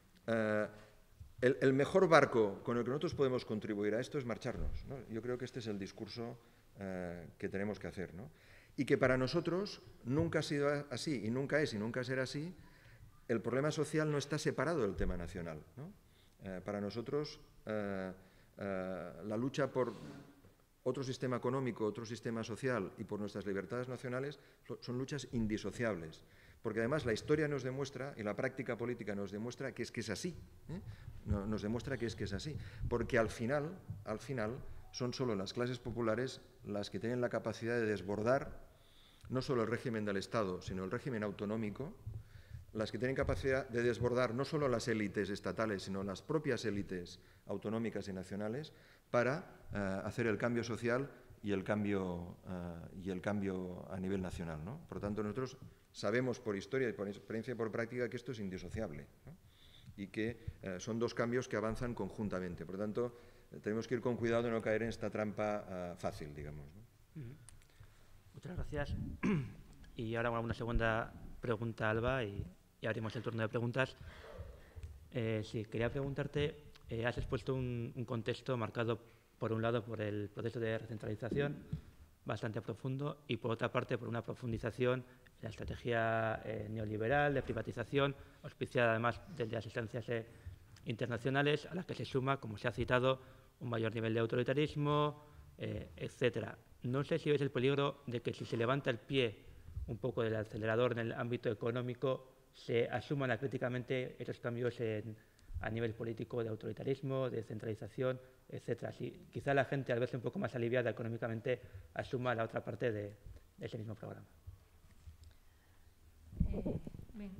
el mejor barco con el que nosotros podemos contribuir a esto es marcharnos, ¿no? Yo creo que este es el discurso que tenemos que hacer, ¿no? Y que para nosotros nunca ha sido así y nunca es y nunca será así. El problema social no está separado del tema nacional, ¿no? Para nosotros la lucha por otro sistema económico, otro sistema social y por nuestras libertades nacionales son luchas indisociables. Porque además la historia nos demuestra y la práctica política nos demuestra que es así, ¿eh? Nos demuestra que es así. Porque al final son solo las clases populares las que tienen la capacidad de desbordar no solo el régimen del Estado, sino el régimen autonómico, las que tienen capacidad de desbordar no solo las élites estatales, sino las propias élites autonómicas y nacionales para hacer el cambio social y el cambio a nivel nacional, ¿no? Por lo tanto, nosotros sabemos por historia y por experiencia y por práctica que esto es indisociable, ¿no? Y que son dos cambios que avanzan conjuntamente. Por lo tanto, tenemos que ir con cuidado de no caer en esta trampa fácil, digamos, ¿no? Muchas gracias. Y ahora una segunda pregunta, Alba, y abrimos el turno de preguntas. Sí, quería preguntarte, has expuesto un contexto marcado, por un lado, por el proceso de recentralización, bastante profundo, y por otra parte, por una profundización en la estrategia neoliberal de privatización, auspiciada además desde las instancias internacionales, a las que se suma, como se ha citado, un mayor nivel de autoritarismo, etcétera. No sé si ves el peligro de que si se levanta el pie un poco del acelerador en el ámbito económico, se asuman críticamente esos cambios a nivel político de autoritarismo, de centralización, etcétera. Si quizá la gente, al verse un poco más aliviada económicamente, asuma la otra parte de ese mismo programa. Ben,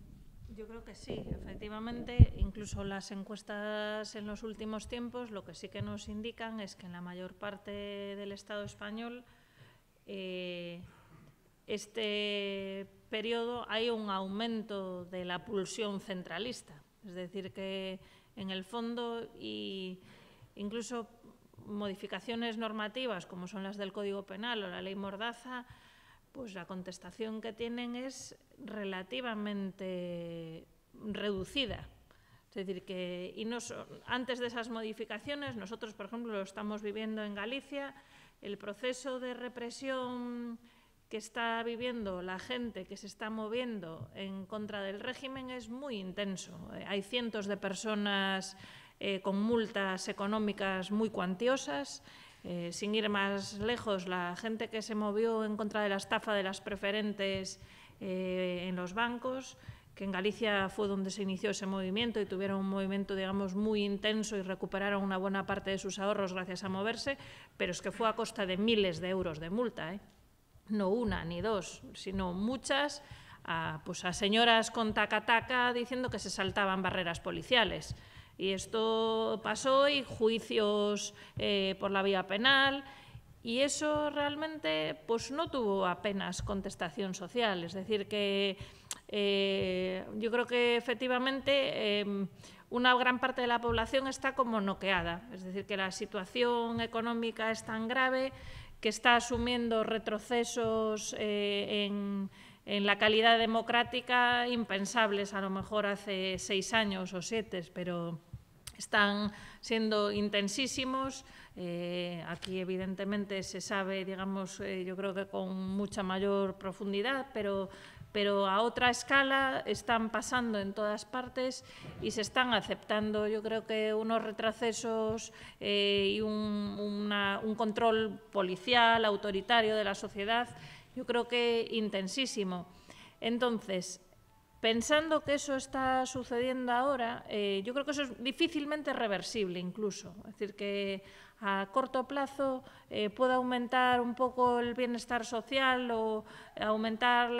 Yo creo que sí, efectivamente, incluso las encuestas en los últimos tiempos lo que sí que nos indican es que en la mayor parte del Estado español este periodo hay un aumento de la pulsión centralista. Es decir, que en el fondo, y incluso modificaciones normativas como son las del Código Penal o la Ley Mordaza, pues la contestación que tienen es relativamente reducida. Es decir, que antes de esas modificaciones, nosotros, por ejemplo, lo estamos viviendo en Galicia, el proceso de represión que está viviendo la gente que se está moviendo en contra del régimen es muy intenso. Hay cientos de personas con multas económicas muy cuantiosas. Sin ir más lejos, la gente que se movió en contra de la estafa de las preferentes en los bancos, que en Galicia fue donde se inició ese movimiento y tuvieron un movimiento, digamos, muy intenso y recuperaron una buena parte de sus ahorros gracias a moverse, pero es que fue a costa de miles de euros de multa, no una ni dos, sino muchas, a señoras con taca-taca diciendo que se saltaban barreras policiales. Y esto pasó, y juicios por la vía penal, y eso realmente pues no tuvo apenas contestación social. Es decir, que yo creo que efectivamente una gran parte de la población está como noqueada. Es decir, que la situación económica es tan grave que está asumiendo retrocesos en la calidad democrática impensables a lo mejor hace 6 años o 7, pero están siendo intensísimos. Aquí evidentemente se sabe, digamos, yo creo que con mucha mayor profundidad, pero a otra escala están pasando en todas partes y se están aceptando, yo creo que unos retrocesos y un control policial, autoritario de la sociedad, yo creo que intensísimo. Entonces, pensando que eso está sucediendo ahora, yo creo que eso es difícilmente reversible incluso. Es decir, que a corto plazo puede aumentar un poco el bienestar social o aumentar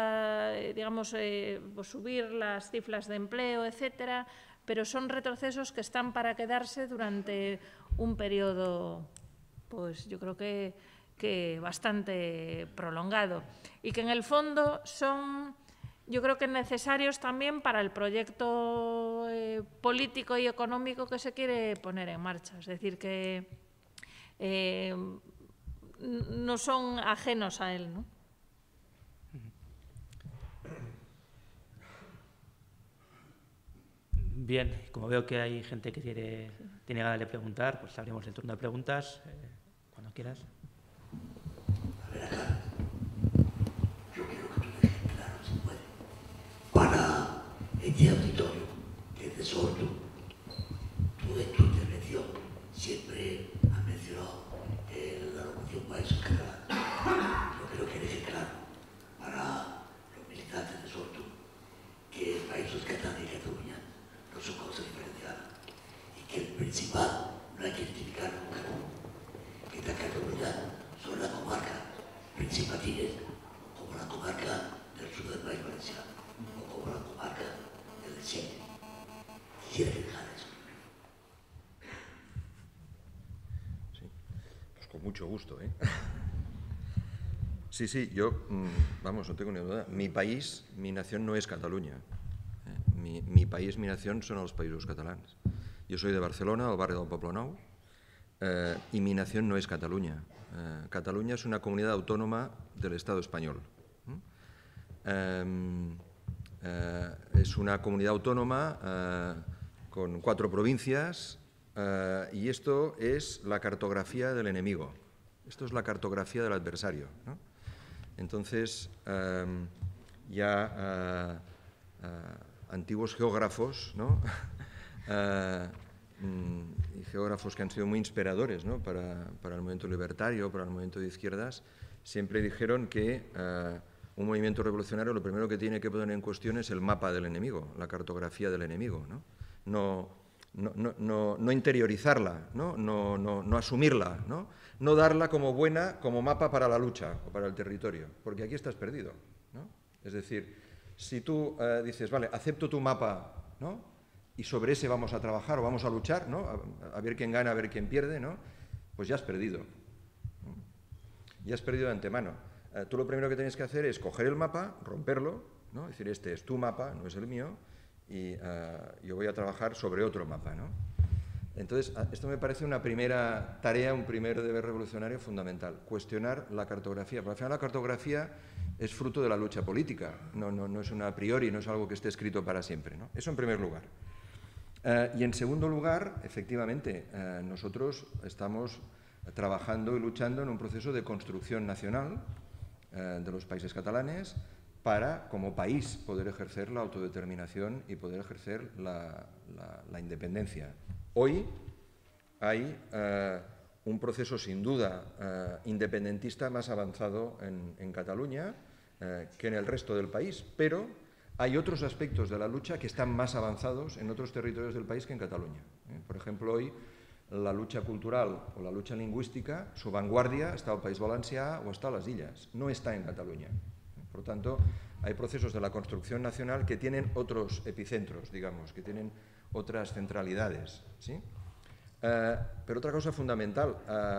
subir las cifras de empleo, etcétera, pero son retrocesos que están para quedarse durante un periodo, pues yo creo que bastante prolongado, y que en el fondo son, yo creo que necesarios también para el proyecto político y económico que se quiere poner en marcha. Es decir, que no son ajenos a él, ¿no? Bien, como veo que hay gente que tiene ganas de preguntar, pues abrimos el turno de preguntas. Cuando quieras. A ver, acá. Yo quiero que tú dejes claro, si puede, para este auditorio, que es de Sortu, tú en tu intervención siempre has mencionado la locución Países Catalanes. Yo quiero que deje claro para los militantes de Sortu que Países Catalanes y Cataluña no son cosas diferenciadas y que el Principal no hay que identificar con Cataluña, que esta Cataluña son la comarca Principatines, como la comarca del sur del País Valenciano, o como la comarca del desierto. Quisiera que dejar eso. Sí, pues con mucho gusto, ¿eh? Sí, yo, vamos, no tengo ni duda. Mi país, mi nación no es Cataluña. Mi país, mi nación son los Països Catalans. Yo soy de Barcelona, del barrio del Poblenou, y mi nación no es Cataluña. Cataluña es una comunidad autónoma del Estado español. Es una comunidad autónoma con 4 provincias, y esto es la cartografía del enemigo. Esto es la cartografía del adversario, ¿no? Entonces, antiguos geógrafos, ¿no? Y geógrafos que han sido muy inspiradores, ¿no? para el movimiento libertario, para el movimiento de izquierdas, siempre dijeron que un movimiento revolucionario lo primero que tiene que poner en cuestión es el mapa del enemigo, la cartografía del enemigo, ¿no? No interiorizarla, no asumirla, no darla como buena, como mapa para la lucha o para el territorio, porque aquí estás perdido, ¿no? Es decir, Si tú dices, vale, acepto tu mapa, ¿no? Y sobre ese vamos a trabajar o vamos a luchar, ¿no? A ver quién gana, a ver quién pierde, ¿no? Pues ya has perdido, ¿no? Ya has perdido de antemano. Tú lo primero que tienes que hacer es coger el mapa, romperlo, ¿no? Es decir, este es tu mapa, no es el mío, y yo voy a trabajar sobre otro mapa, ¿no? Entonces, esto me parece una primera tarea, un primer deber revolucionario fundamental, cuestionar la cartografía. Porque al final la cartografía es fruto de la lucha política, no es una a priori, no es algo que esté escrito para siempre, ¿no? Eso en primer lugar. Y en segundo lugar, efectivamente, nosotros estamos trabajando y luchando en un proceso de construcción nacional de los países catalanes para, como país, poder ejercer la autodeterminación y poder ejercer la independencia. Hoy hay un proceso, sin duda, independentista más avanzado en Cataluña que en el resto del país, pero hay otros aspectos de la lucha que están más avanzados en otros territorios del país que en Cataluña. Por ejemplo, hoy la lucha cultural o la lucha lingüística, su vanguardia está al País Valencià o está a las Illes, no está en Cataluña. Por tanto, hay procesos de la construcción nacional que tienen otros epicentros, digamos, que tienen otras centralidades, ¿sí? Pero otra cosa fundamental,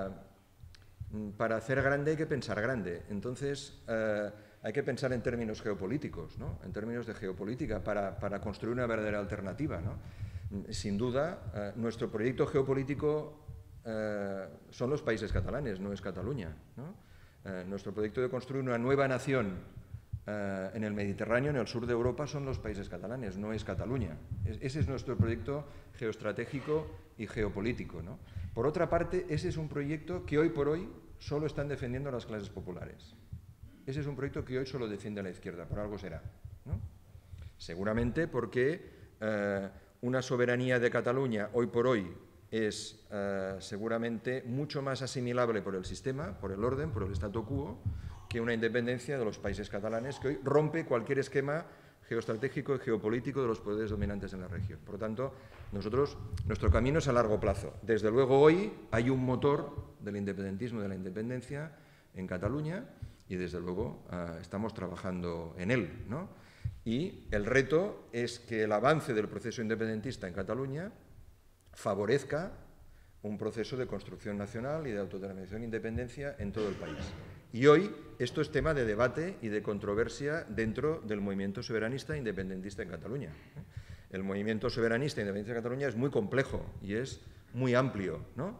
para hacer grande hay que pensar grande. Entonces, hay que pensar en términos geopolíticos, ¿no? En términos de geopolítica, para construir una verdadera alternativa, ¿no? Sin duda, nuestro proyecto geopolítico son los países catalanes, no es Cataluña, ¿no? Nuestro proyecto de construir una nueva nación en el Mediterráneo, en el sur de Europa, son los países catalanes, no es Cataluña. Ese es nuestro proyecto geoestratégico y geopolítico, ¿no? Por otra parte, ese es un proyecto que hoy por hoy solo están defendiendo las clases populares. Ese es un proyecto que hoy solo defiende la izquierda, por algo será, ¿no? Seguramente porque una soberanía de Cataluña hoy por hoy es seguramente mucho más asimilable por el sistema, por el orden, por el statu quo, que una independencia de los países catalanes que hoy rompe cualquier esquema geoestratégico y geopolítico de los poderes dominantes en la región. Por lo tanto, nuestro camino es a largo plazo. Desde luego, hoy hay un motor del independentismo y de la independencia en Cataluña y, desde luego, estamos trabajando en él, ¿no? Y el reto es que el avance del proceso independentista en Cataluña favorezca un proceso de construcción nacional y de autodeterminación e independencia en todo el país. Y hoy esto es tema de debate y de controversia dentro del movimiento soberanista e independentista en Cataluña. El movimiento soberanista e independentista en Cataluña es muy complejo y es muy amplio, ¿no?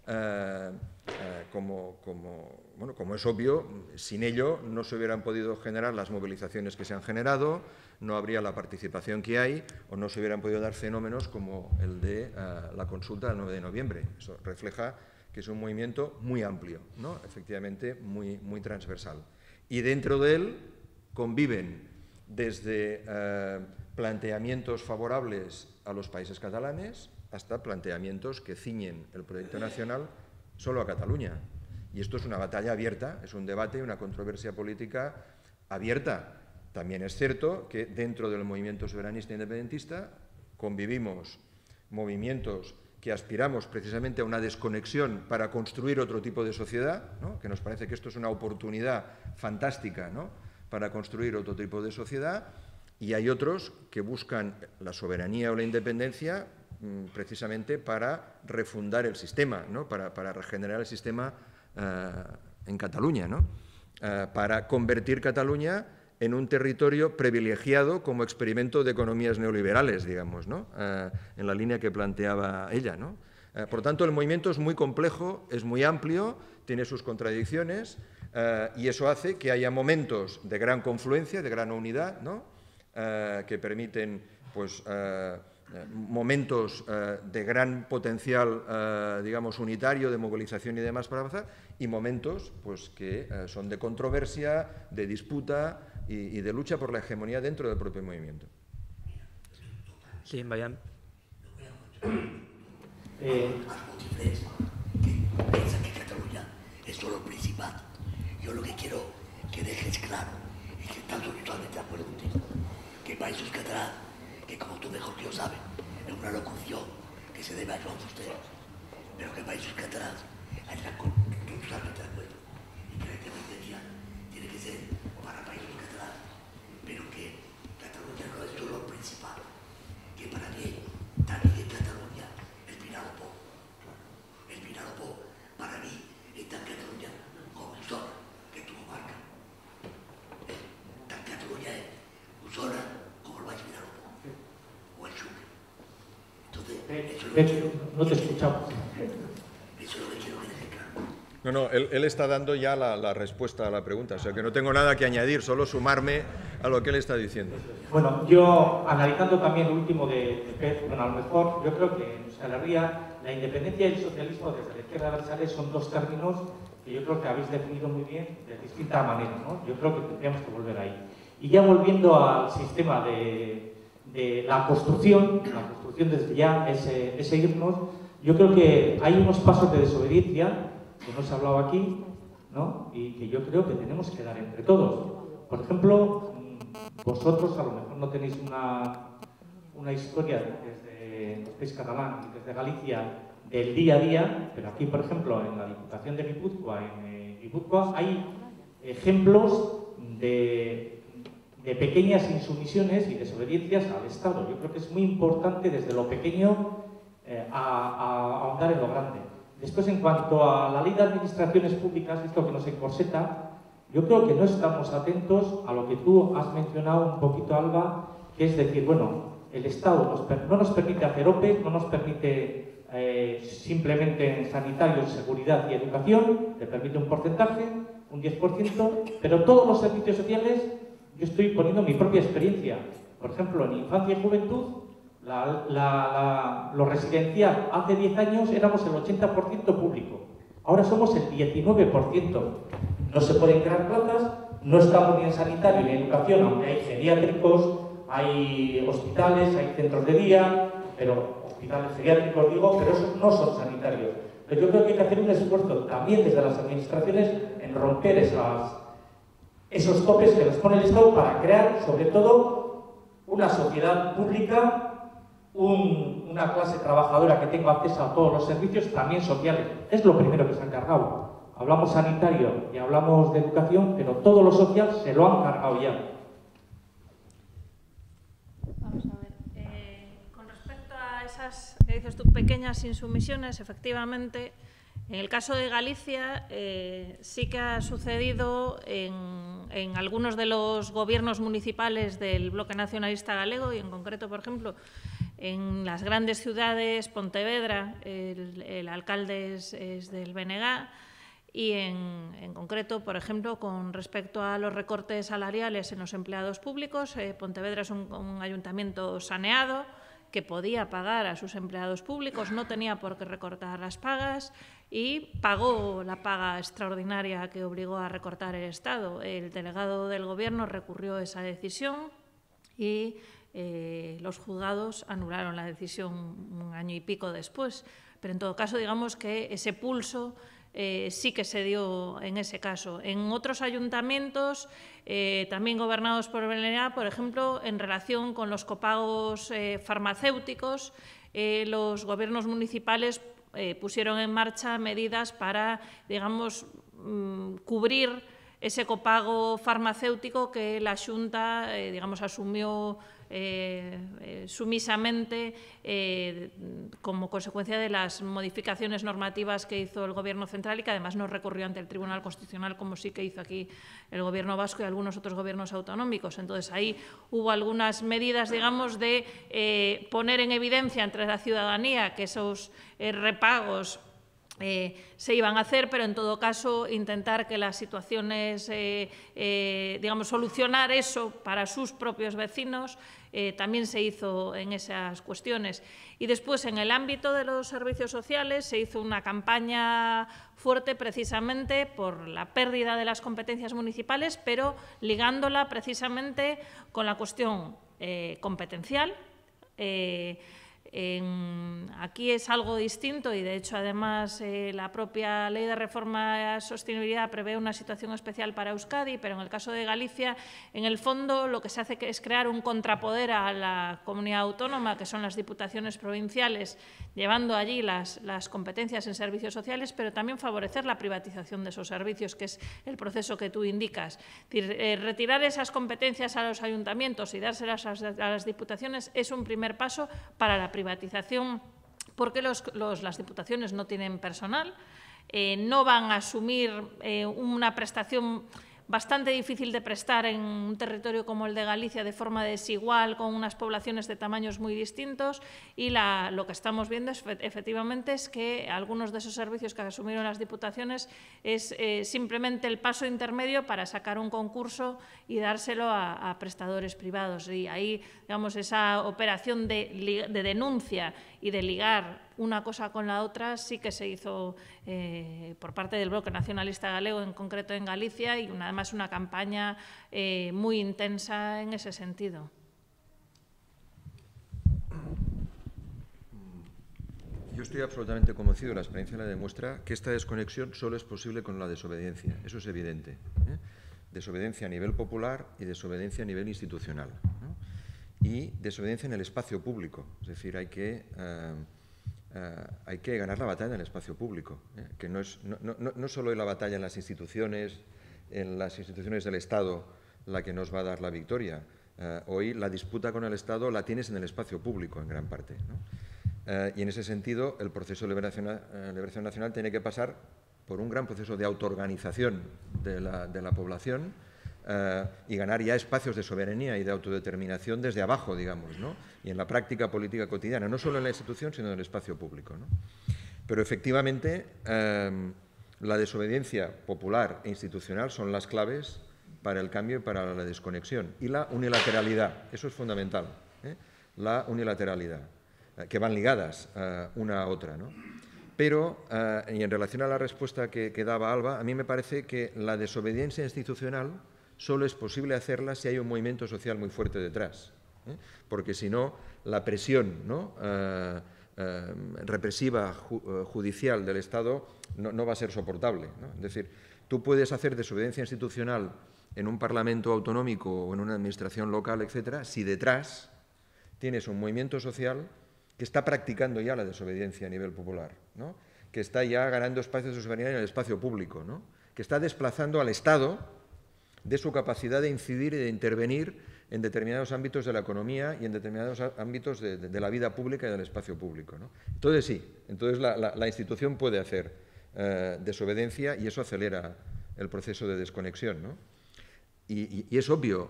Como es obvio, sin ello no se hubieran podido generar las movilizaciones que se han generado, no habría la participación que hay o no se hubieran podido dar fenómenos como el de la consulta del 9 de noviembre. Eso refleja que es un movimiento muy amplio, ¿no? Efectivamente muy transversal. Y dentro de él conviven desde planteamientos favorables a los países catalanes hasta planteamientos que ciñen el proyecto nacional solo a Cataluña. Y esto es una batalla abierta, es un debate, una controversia política abierta. También es cierto que dentro del movimiento soberanista e independentista convivimos movimientos que aspiramos precisamente a una desconexión para construir otro tipo de sociedad, ¿no? Que nos parece que esto es una oportunidad fantástica, ¿no? Para construir otro tipo de sociedad, y hay otros que buscan la soberanía o la independencia precisamente para refundar el sistema, ¿no? Para regenerar el sistema en Cataluña, ¿no? Para convertir Cataluña en un territorio privilegiado como experimento de economías neoliberales, digamos, ¿no? En la línea que planteaba ella, ¿no? Por tanto, el movimiento es muy complejo, es muy amplio, tiene sus contradicciones y eso hace que haya momentos de gran confluencia, de gran unidad, ¿no? Que permiten, pues, momentos de gran potencial, digamos, unitario, de movilización y demás para avanzar, y momentos, pues, que son de controversia, de disputa y de lucha por la hegemonía dentro del propio movimiento. Sí, vayan. Múltiples que piensan que Cataluña es solo el Principat. Yo lo que quiero que dejes claro y que estás totalmente de acuerdo contigo, que Països Catalans, que como tú mejor que yo sabes, es una locución que se debe a Joan Fuster, pero que Països Catalans están totalmente de acuerdo y que la independencia tiene que ser para Països Catalans, pero que No te escuchamos. No, él está dando ya la respuesta a la pregunta, o sea que no tengo nada que añadir, solo sumarme a lo que él está diciendo. Bueno, yo, analizando también lo último de Pez, bueno, a lo mejor yo creo que en Euskal Herria la independencia y el socialismo desde la izquierda abertzale son dos términos que yo creo que habéis definido muy bien de distinta manera, ¿no? Yo creo que tendríamos que volver ahí. Y ya volviendo al sistema de la construcción desde ya, ese irnos, yo creo que hay unos pasos de desobediencia que no se ha hablado aquí, ¿no? Y que yo creo que tenemos que dar entre todos. Por ejemplo, vosotros a lo mejor no tenéis una historia desde el país catalán y desde Galicia del día a día, pero aquí, por ejemplo, en la Diputación de Guipúzcoa, hay ejemplos de pequeñas insumisiones y desobediencias al Estado. Yo creo que es muy importante desde lo pequeño a ahondar en lo grande. Después, en cuanto a la ley de administraciones públicas, esto que nos encorseta, yo creo que no estamos atentos a lo que tú has mencionado un poquito, Alba, que es decir, bueno, el Estado no nos permite hacer OPE, no nos permite simplemente en sanitario, seguridad y educación, te permite un porcentaje, un 10%, pero todos los servicios sociales, yo estoy poniendo mi propia experiencia. Por ejemplo, en infancia y juventud, lo residencial hace 10 años éramos el 80% público, ahora somos el 19%. No se pueden crear plazas, no estamos ni en sanitario ni en educación, aunque hay geriátricos, hay hospitales, hay centros de día, pero hospitales geriátricos digo, pero esos no son sanitarios. Pero yo creo que hay que hacer un esfuerzo también desde las administraciones en romper esos topes que nos pone el Estado para crear, sobre todo, una sociedad pública, una clase trabajadora que tenga acceso a todos los servicios, también sociales. Es lo primero que se han cargado. Hablamos sanitario y hablamos de educación, pero todo lo social se lo han cargado ya. Vamos a ver. Con respecto a esas que dices tú, pequeñas insumisiones, efectivamente, en el caso de Galicia sí que ha sucedido en algunos de los gobiernos municipales del Bloque Nacionalista Galego y en concreto, por ejemplo, en las grandes ciudades, Pontevedra, el alcalde es del BNG, y en concreto, por ejemplo, con respecto a los recortes salariales en los empleados públicos, Pontevedra es un ayuntamiento saneado que podía pagar a sus empleados públicos, no tenía por qué recortar las pagas y pagó la paga extraordinaria que obligó a recortar el Estado. El delegado del Gobierno recurrió esa decisión y los juzgados anularon la decisión un año y pico después. Pero en todo caso, digamos que ese pulso sí que se dio en ese caso. En otros ayuntamientos, también gobernados por el BNG, por ejemplo, en relación con los copagos farmacéuticos, los gobiernos municipales pusieron en marcha medidas para, digamos, cubrir ese copago farmacéutico que la Xunta, digamos, asumió sumisamente como consecuencia de las modificaciones normativas que hizo el Gobierno central y que además no recurrió ante el Tribunal Constitucional como sí que hizo aquí el Gobierno vasco y algunos otros gobiernos autonómicos. Entonces ahí hubo algunas medidas, digamos, de poner en evidencia entre la ciudadanía que esos repagos se iban a hacer, pero en todo caso intentar que las situaciones, digamos, solucionar eso para sus propios vecinos, también se hizo en esas cuestiones. Y después, en el ámbito de los servicios sociales, se hizo una campaña fuerte precisamente por la pérdida de las competencias municipales, pero ligándola precisamente con la cuestión competencial. Aquí es algo distinto y, de hecho, además, la propia Ley de Reforma y Sostenibilidad prevé una situación especial para Euskadi, pero en el caso de Galicia, en el fondo, lo que se hace es crear un contrapoder a la comunidad autónoma, que son las diputaciones provinciales, llevando allí las competencias en servicios sociales, pero también favorecer la privatización de esos servicios, que es el proceso que tú indicas. Es decir, retirar esas competencias a los ayuntamientos y dárselas a las diputaciones es un primer paso para la privatización, porque las diputaciones no tienen personal, no van a asumir una prestación bastante difícil de prestar en un territorio como el de Galicia de forma desigual, con unas poblaciones de tamaños muy distintos, y lo que estamos viendo efectivamente es que algunos de esos servicios que asumieron las diputaciones es simplemente el paso intermedio para sacar un concurso y dárselo a prestadores privados. Y ahí, digamos, esa operación de denuncia y de ligar una cosa con la otra sí que se hizo por parte del Bloque Nacionalista Galego, en concreto en Galicia, y además una campaña muy intensa en ese sentido. Yo estoy absolutamente convencido, la experiencia la demuestra, que esta desconexión solo es posible con la desobediencia. Eso es evidente, ¿eh? Desobediencia a nivel popular y desobediencia a nivel institucional, ¿no? Y desobediencia en el espacio público. Es decir, hay que ganar la batalla en el espacio público, ¿eh? Que no solo es la batalla en las instituciones del Estado la que nos va a dar la victoria. Hoy la disputa con el Estado la tienes en el espacio público en gran parte, ¿no? Y en ese sentido, el proceso de liberación nacional tiene que pasar por un gran proceso de autoorganización de la población y ganar ya espacios de soberanía y de autodeterminación desde abajo, digamos, ¿no? Y en la práctica política cotidiana, no solo en la institución, sino en el espacio público, ¿no? Pero efectivamente, la desobediencia popular e institucional son las claves para el cambio y para la desconexión. Y la unilateralidad, eso es fundamental, ¿eh? La unilateralidad, que van ligadas una a otra, ¿no? Pero, y en relación a la respuesta que daba Alba, a mí me parece que la desobediencia institucional solo es posible hacerla si hay un movimiento social muy fuerte detrás, ¿eh? Porque si no, la presión, ¿no?, represiva judicial del Estado no va a ser soportable, ¿no? Es decir, tú puedes hacer desobediencia institucional en un parlamento autonómico o en una administración local, etcétera, si detrás tienes un movimiento social que está practicando ya la desobediencia a nivel popular, ¿no?, que está ya ganando espacios de soberanía en el espacio público, ¿no?, que está desplazando al Estado de su capacidad de incidir y de intervenir en determinados ámbitos de la economía y en determinados ámbitos de la vida pública y del espacio público, ¿no? Entonces sí, entonces la institución puede hacer desobediencia y eso acelera el proceso de desconexión, ¿no? Y es obvio,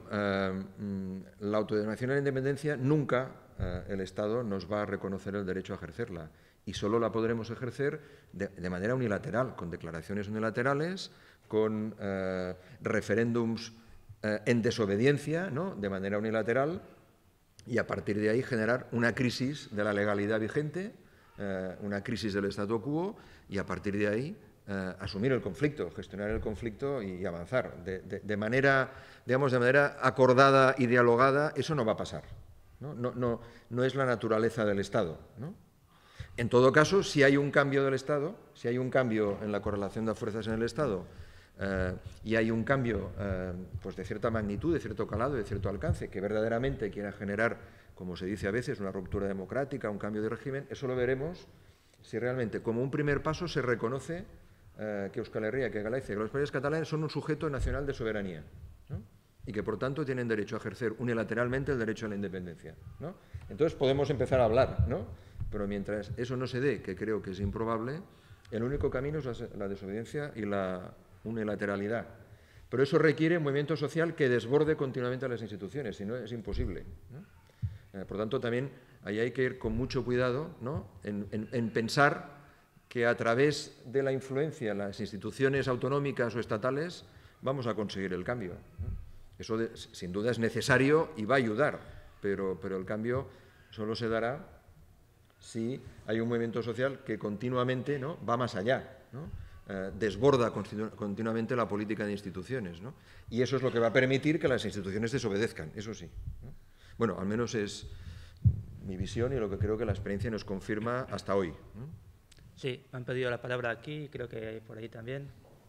la autodeterminación y la independencia nunca el Estado nos va a reconocer el derecho a ejercerla y solo la podremos ejercer de manera unilateral, con declaraciones unilaterales, con referéndums en desobediencia, ¿no?, de manera unilateral, y a partir de ahí generar una crisis de la legalidad vigente, una crisis del statu quo, y a partir de ahí asumir el conflicto, gestionar el conflicto y avanzar. De manera, digamos, de manera acordada y dialogada, eso no va a pasar, ¿no? No es la naturaleza del Estado, ¿no? En todo caso, si hay un cambio del Estado, si hay un cambio en la correlación de fuerzas en el Estado y hay un cambio pues de cierta magnitud, de cierto calado, de cierto alcance, que verdaderamente quiera generar, como se dice a veces, una ruptura democrática, un cambio de régimen, eso lo veremos si realmente, como un primer paso, se reconoce que Euskal Herria, que Galicia y que los países catalanes son un sujeto nacional de soberanía, ¿no?, y que, por tanto, tienen derecho a ejercer unilateralmente el derecho a la independencia, ¿no? Entonces podemos empezar a hablar, ¿no? Pero mientras eso no se dé, que creo que es improbable, el único camino es la desobediencia y la unilateralidad. Pero eso requiere un movimiento social que desborde continuamente a las instituciones, si no es imposible, ¿no? Por tanto, también ahí hay que ir con mucho cuidado, ¿no?, en pensar que a través de la influencia en las instituciones autonómicas o estatales vamos a conseguir el cambio, ¿no? Eso sin duda es necesario y va a ayudar, pero el cambio solo se dará si hay un movimiento social que continuamente, ¿no?, va más allá, ¿no?, desborda continuamente la política de instituciones, ¿no? Y eso es lo que va a permitir que las instituciones desobedezcan, eso sí, ¿no? Bueno, al menos es mi visión y lo que creo que la experiencia nos confirma hasta hoy, ¿no? Sí, me han pedido la palabra aquí, creo que por ahí también.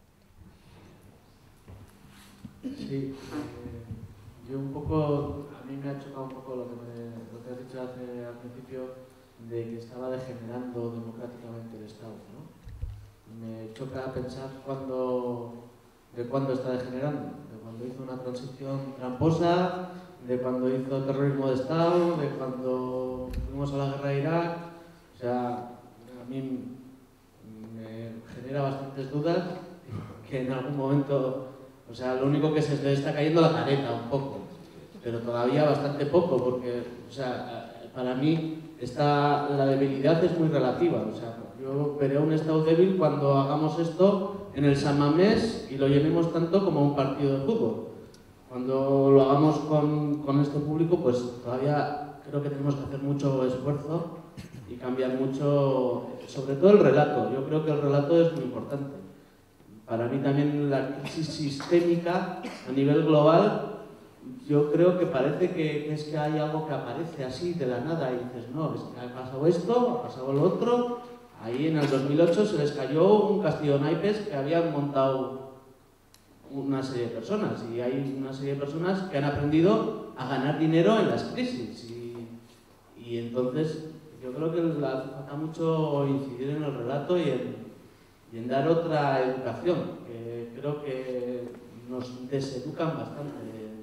Sí, yo un poco, a mí me ha chocado un poco lo que has dicho al principio, de que estaba degenerando democráticamente el Estado, ¿no? Me choca pensar de cuándo está degenerando, de cuando hizo una transición tramposa, de cuando hizo terrorismo de Estado, de cuando fuimos a la guerra de Irak. O sea, a mí me genera bastantes dudas que en algún momento O sea, lo único que se le está cayendo la careta un poco, pero todavía bastante poco, porque, o sea, para mí la debilidad es muy relativa. O sea, yo veré un Estado débil cuando hagamos esto en el San Mamés y lo llenemos tanto como un partido de fútbol. Cuando lo hagamos con este público, pues todavía creo que tenemos que hacer mucho esfuerzo y cambiar mucho, sobre todo el relato. Yo creo que el relato es muy importante. Para mí también la crisis sistémica a nivel global, yo creo que parece que es que hay algo que aparece así de la nada y dices, no, es que ha pasado esto, ha pasado lo otro. Ahí en el 2008 se les cayó un castillo de naipes que habían montado una serie de personas, y hay una serie de personas que han aprendido a ganar dinero en las crisis. Y entonces yo creo que hace falta mucho incidir en el relato y en dar otra educación, que creo que nos deseducan bastante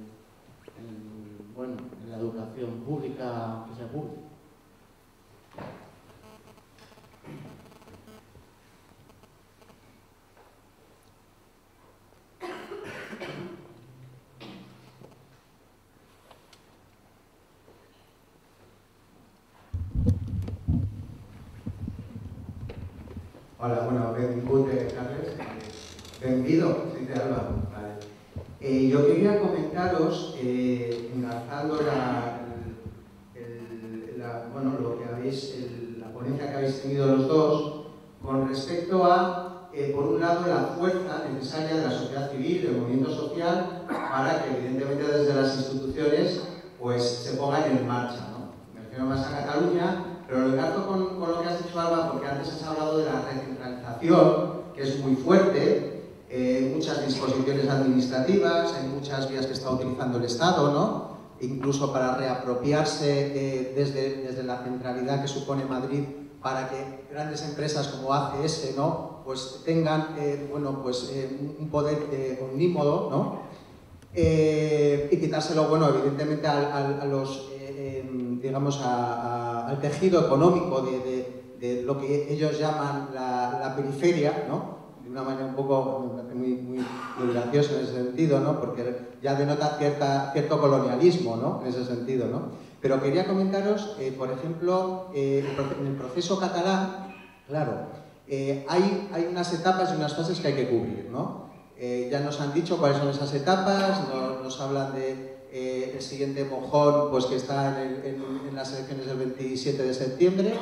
en la educación pública, aunque sea pública. Hola, bueno, benvingut, Carles. Benvido, se dice Alba. Vale. Yo quería comentaros, enlazando lo que la ponencia que habéis tenido los dos, con respecto a, por un lado, la fuerza necesaria de la sociedad civil, del movimiento social, para que, evidentemente, desde las instituciones pues, se pongan en marcha, ¿no? Me refiero más a Cataluña. Pero lo encargo con lo que has dicho, Alba, porque antes has hablado de la recentralización, que es muy fuerte, muchas disposiciones administrativas, hay muchas vías que está utilizando el Estado, ¿no? Incluso para reapropiarse desde la centralidad que supone Madrid, para que grandes empresas como ACS, ¿no? Pues tengan un poder omnímodo, ¿no? Y quitárselo, bueno, evidentemente a los al tejido económico de lo que ellos llaman la periferia, ¿no? De una manera un poco, me parece muy gracioso en ese sentido, ¿no? Porque ya denota cierto colonialismo, ¿no? En ese sentido, ¿no? Pero quería comentaros, por ejemplo, en el proceso catalán, claro, hay unas etapas y unas fases que hay que cubrir, ¿no? Ya nos han dicho cuáles son esas etapas, nos hablan de el siguiente mojón, pues que está en las elecciones del 27 de septiembre,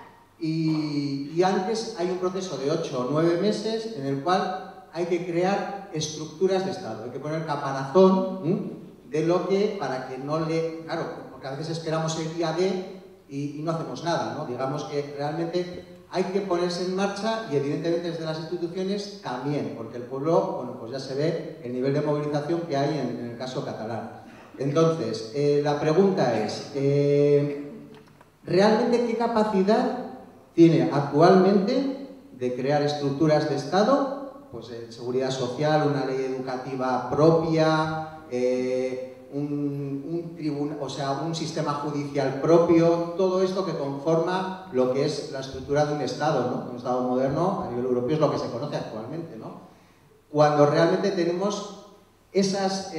y antes hay un proceso de 8 o 9 meses en el cual hay que crear estructuras de Estado, hay que poner caparazón de lo que, para que no claro, porque a veces esperamos el día D y no hacemos nada, ¿no? Digamos que realmente hay que ponerse en marcha, y evidentemente desde las instituciones también, porque el pueblo, bueno, pues ya se ve el nivel de movilización que hay en el caso catalán. Entonces, la pregunta es, ¿realmente qué capacidad tiene actualmente de crear estructuras de Estado? Pues seguridad social, una ley educativa propia, un sistema judicial propio, todo esto que conforma lo que es la estructura de un Estado, ¿no? Un Estado moderno a nivel europeo es lo que se conoce actualmente, ¿no? Cuando realmente tenemos esas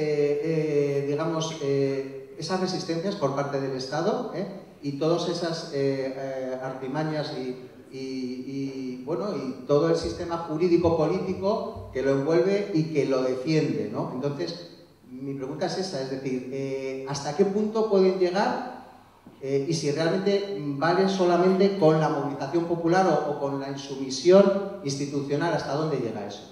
resistencias por parte del Estado, y todas esas artimañas y todo el sistema jurídico-político que lo envuelve y que lo defiende, ¿no? Entonces, mi pregunta es esa, es decir, ¿hasta qué punto pueden llegar y si realmente vale solamente con la movilización popular o con la insumisión institucional, hasta dónde llega eso?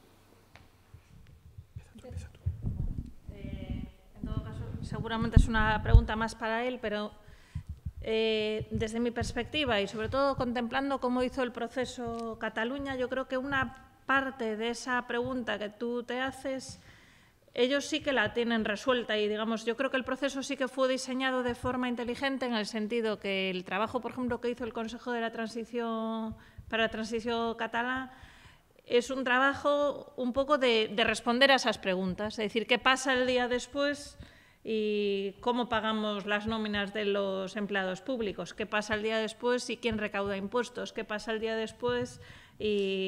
Seguramente es una pregunta más para él, pero desde mi perspectiva y sobre todo contemplando cómo hizo el proceso Cataluña, yo creo que una parte de esa pregunta que tú te haces, ellos sí que la tienen resuelta y, digamos, yo creo que el proceso sí que fue diseñado de forma inteligente, en el sentido que el trabajo, por ejemplo, que hizo el Consejo de la Transición para la Transición Catalana es un trabajo un poco de responder a esas preguntas, es decir, ¿qué pasa el día después? ¿Y cómo pagamos las nóminas de los empleados públicos? ¿Qué pasa el día después y quién recauda impuestos? ¿Qué pasa el día después y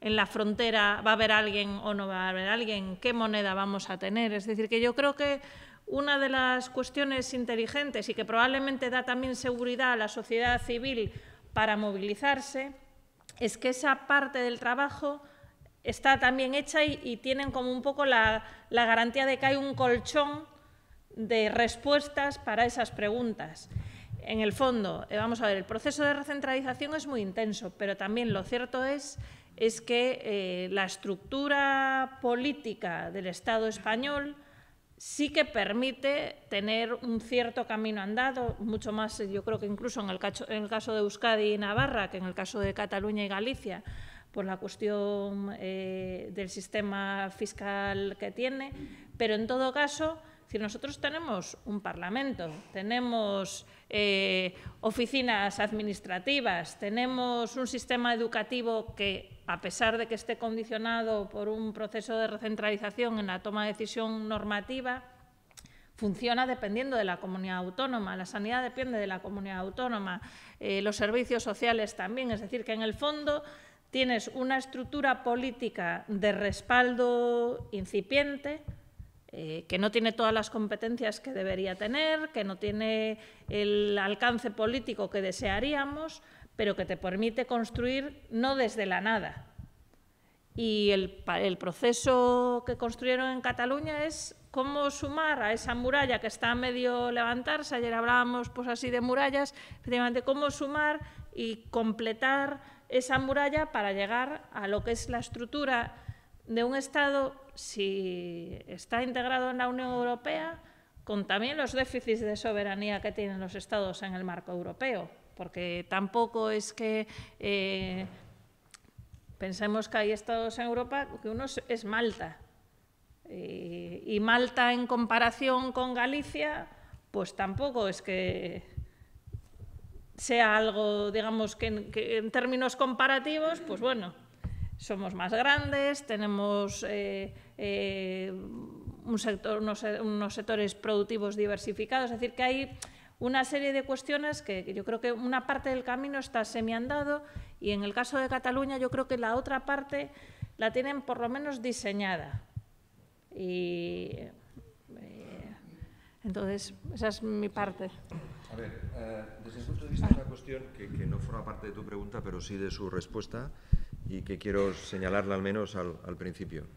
en la frontera va a haber alguien o no va a haber alguien, qué moneda vamos a tener. Es decir, que yo creo que una de las cuestiones inteligentes y que probablemente da también seguridad a la sociedad civil para movilizarse es que esa parte del trabajo está también hecha y tienen como un poco la garantía de que hay un colchón de respuestas para esas preguntas. En el fondo, vamos a ver, el proceso de recentralización es muy intenso, pero también lo cierto es que la estructura política del Estado español sí que permite tener un cierto camino andado, mucho más, yo creo que incluso en el caso de Euskadi y Navarra, que en el caso de Cataluña y Galicia, por la cuestión del sistema fiscal que tiene, pero en todo caso, si nosotros tenemos un Parlamento, tenemos oficinas administrativas, tenemos un sistema educativo que, a pesar de que esté condicionado por un proceso de recentralización en la toma de decisión normativa, funciona dependiendo de la comunidad autónoma, la sanidad depende de la comunidad autónoma, los servicios sociales también, es decir, que en el fondo tienes una estructura política de respaldo incipiente, que no tiene todas las competencias que debería tener, que no tiene el alcance político que desearíamos, pero que te permite construir no desde la nada. Y el proceso que construyeron en Cataluña es cómo sumar a esa muralla que está a medio levantarse. Ayer hablábamos pues así de murallas, efectivamente, cómo sumar y completar esa muralla para llegar a lo que es la estructura de un Estado, si está integrado en la Unión Europea, con también los déficits de soberanía que tienen los Estados en el marco europeo, porque tampoco es que pensemos que hay Estados en Europa, que uno es Malta, y Malta en comparación con Galicia, pues tampoco es que sea algo, digamos, que en términos comparativos, pues bueno, somos más grandes, tenemos unos sectores productivos diversificados, es decir, que hay una serie de cuestiones que yo creo que una parte del camino está semiandado y en el caso de Cataluña yo creo que la otra parte la tienen por lo menos diseñada. Y entonces, esa es mi parte. A ver, desde el punto de vista de una cuestión que no forma parte de tu pregunta, pero sí de su respuesta, y que quiero señalarla al menos al principio.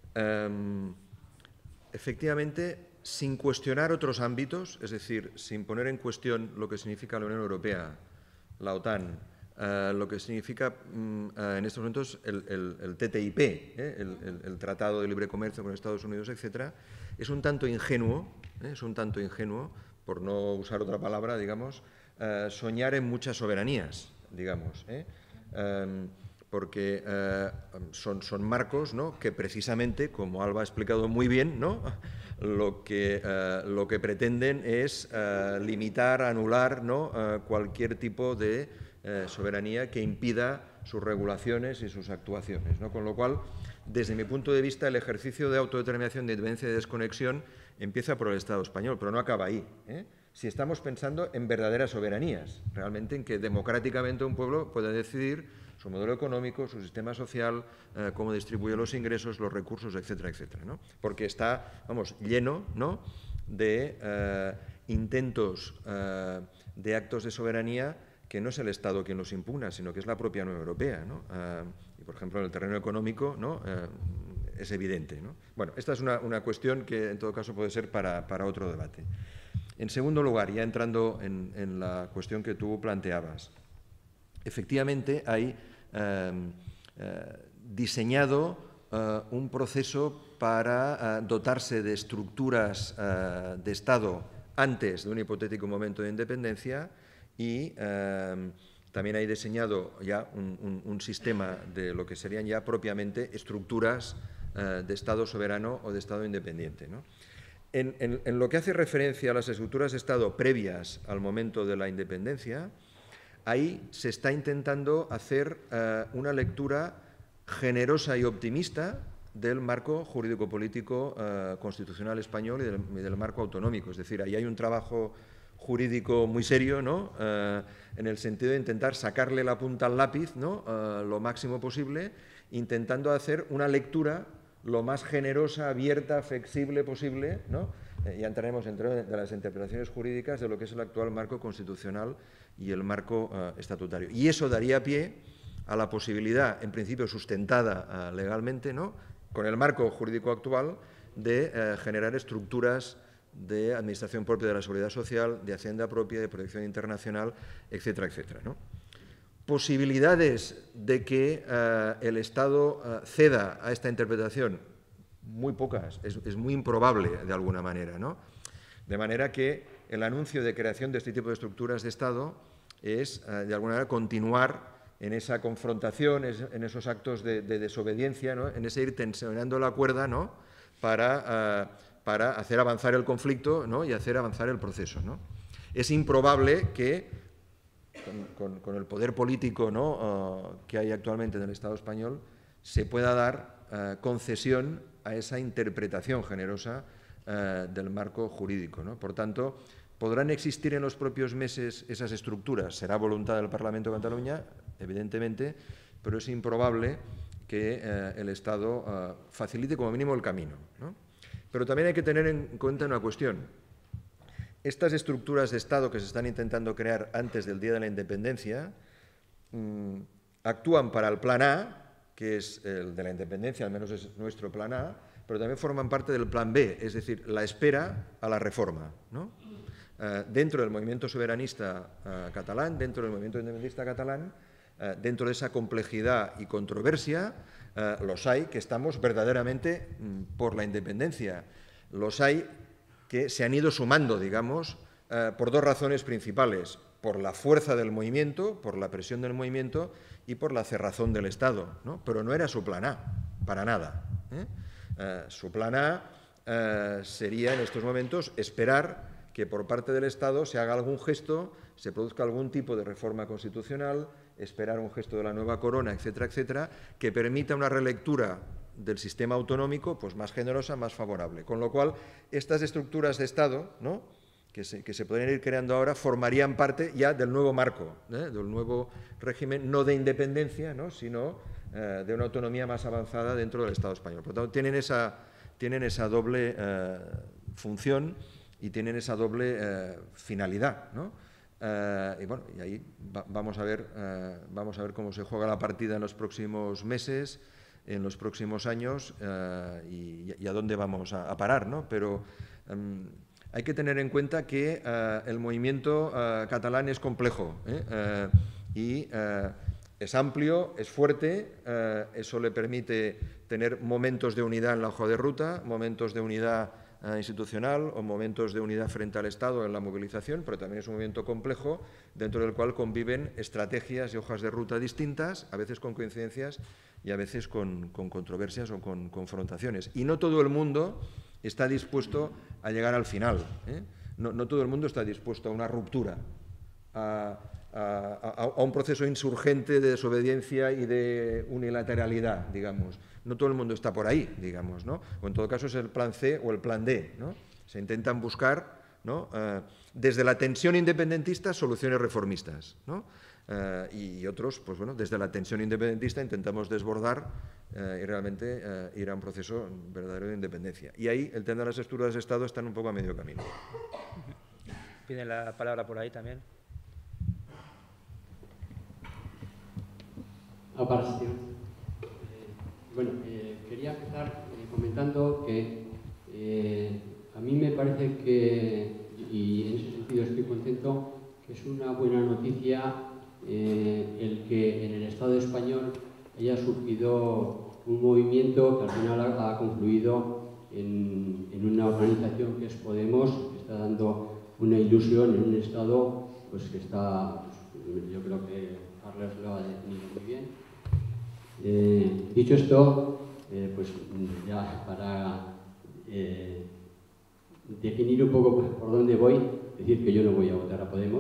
Efectivamente, sin cuestionar otros ámbitos, es decir, sin poner en cuestión lo que significa la Unión Europea, la OTAN, lo que significa en estos momentos el TTIP, el Tratado de Libre Comercio con Estados Unidos, etcétera, es un tanto ingenuo, por no usar otra palabra, digamos, soñar en muchas soberanías, digamos, porque son marcos, ¿no?, que precisamente, como Alba ha explicado muy bien, ¿no?, lo que pretenden es limitar, anular, ¿no?, cualquier tipo de soberanía que impida sus regulaciones y sus actuaciones, ¿no? Con lo cual, desde mi punto de vista, el ejercicio de autodeterminación, de independencia y de desconexión empieza por el Estado español, pero no acaba ahí, Si estamos pensando en verdaderas soberanías, realmente en que democráticamente un pueblo pueda decidir su modelo económico, su sistema social, cómo distribuye los ingresos, los recursos, etcétera, etcétera, ¿no? Porque está, vamos, lleno, ¿no?, de intentos de actos de soberanía que no es el Estado quien los impugna, sino que es la propia Unión Europea, ¿no? Y, por ejemplo, en el terreno económico, ¿no?, es evidente, ¿no? Bueno, esta es una cuestión que, en todo caso, puede ser para otro debate. En segundo lugar, ya entrando en la cuestión que tú planteabas, efectivamente hay diseñado un proceso para dotarse de estructuras de Estado antes de un hipotético momento de independencia y también hay diseñado ya un sistema de lo que serían ya propiamente estructuras de Estado soberano o de Estado independiente, ¿no? En lo que hace referencia a las estructuras de Estado previas al momento de la independencia, ahí se está intentando hacer una lectura generosa y optimista del marco jurídico-político constitucional español y del marco autonómico. Es decir, ahí hay un trabajo jurídico muy serio, ¿no?, en el sentido de intentar sacarle la punta al lápiz, ¿no?, lo máximo posible intentando hacer una lectura lo más generosa, abierta, flexible posible, ¿no? Ya entraremos dentro de las interpretaciones jurídicas de lo que es el actual marco constitucional y el marco estatutario. Y eso daría pie a la posibilidad, en principio sustentada legalmente, ¿no?, con el marco jurídico actual, de generar estructuras de administración propia de la seguridad social, de hacienda propia, de protección internacional, etcétera, etcétera, ¿no? Posibilidades de que el Estado ceda a esta interpretación, muy pocas, es muy improbable de alguna manera, ¿no? De manera que el anuncio de creación de este tipo de estructuras de Estado es, de alguna manera, continuar en esa confrontación, en esos actos de desobediencia, ¿no?, en ese ir tensionando la cuerda, ¿no?, para hacer avanzar el conflicto, ¿no?, y hacer avanzar el proceso, ¿no? Es improbable que, con el poder político, ¿no?, que hay actualmente en el Estado español, se pueda dar concesión a esa interpretación generosa del marco jurídico, ¿no? Por tanto, ¿podrán existir en los propios meses esas estructuras? Será voluntad del Parlamento de Cataluña, evidentemente, pero es improbable que el Estado facilite como mínimo el camino, ¿no? Pero también hay que tener en cuenta una cuestión. Estas estructuras de Estado que se están intentando crear antes del Día de la Independencia actúan para el Plan A, que es el de la independencia, al menos es nuestro Plan A, pero también forman parte del Plan B, es decir, la espera a la reforma, ¿no? Dentro del movimiento soberanista catalán, dentro del movimiento independentista catalán, dentro de esa complejidad y controversia, los hay que estamos verdaderamente por la independencia. Los hay que se han ido sumando, digamos, por dos razones principales: por la fuerza del movimiento, por la presión del movimiento y por la cerrazón del Estado, ¿no? Pero no era su Plan A, para nada, ¿eh? Su Plan A sería en estos momentos esperar que por parte del Estado se haga algún gesto, se produzca algún tipo de reforma constitucional, esperar un gesto de la nueva corona, etcétera, etcétera, que permita una relectura del sistema autonómico pues más generosa, más favorable. Con lo cual, estas estructuras de Estado, ¿no?, que se podrían ir creando ahora, formarían parte ya del nuevo marco, del nuevo régimen, no de independencia, ¿no?, sino de una autonomía más avanzada dentro del Estado español. Por lo tanto, tienen esa doble función y tienen esa doble finalidad, ¿no? Y bueno, y ahí vamos a ver cómo se juega la partida en los próximos meses, en los próximos años y a dónde vamos a parar, ¿no? Pero hay que tener en cuenta que el movimiento catalán es complejo y es amplio, es fuerte, eso le permite tener momentos de unidad en la hoja de ruta, momentos de unidad institucional o momentos de unidad frente al Estado en la movilización, pero también es un movimiento complejo dentro del cual conviven estrategias y hojas de ruta distintas, a veces con coincidencias y a veces con controversias o con confrontaciones. Y no todo el mundo está dispuesto a llegar al final, ¿eh? No todo el mundo está dispuesto a una ruptura, a un proceso insurgente de desobediencia y de unilateralidad, digamos. No todo el mundo está por ahí, digamos, ¿no? O en todo caso es el plan C o el plan D, ¿no? Se intentan buscar, ¿no?, desde la tensión independentista soluciones reformistas, ¿no? Y otros, pues bueno, desde la tensión independentista intentamos desbordar y realmente ir a un proceso verdadero de independencia. Y ahí el tema de las estructuras de Estado están un poco a medio camino. Pide la palabra por ahí también. Bueno, quería empezar comentando que a mí me parece que, y en ese sentido estoy contento, que es una buena noticia el que en el Estado español haya surgido un movimiento que al final ha confluido en una organización que es Podemos, que está dando una ilusión en un Estado pues que está, pues, yo creo que Carles lo ha definido muy bien. Dicho esto, pues ya para definir un poco por dónde voy, decir que yo no voy a votar a Podemos.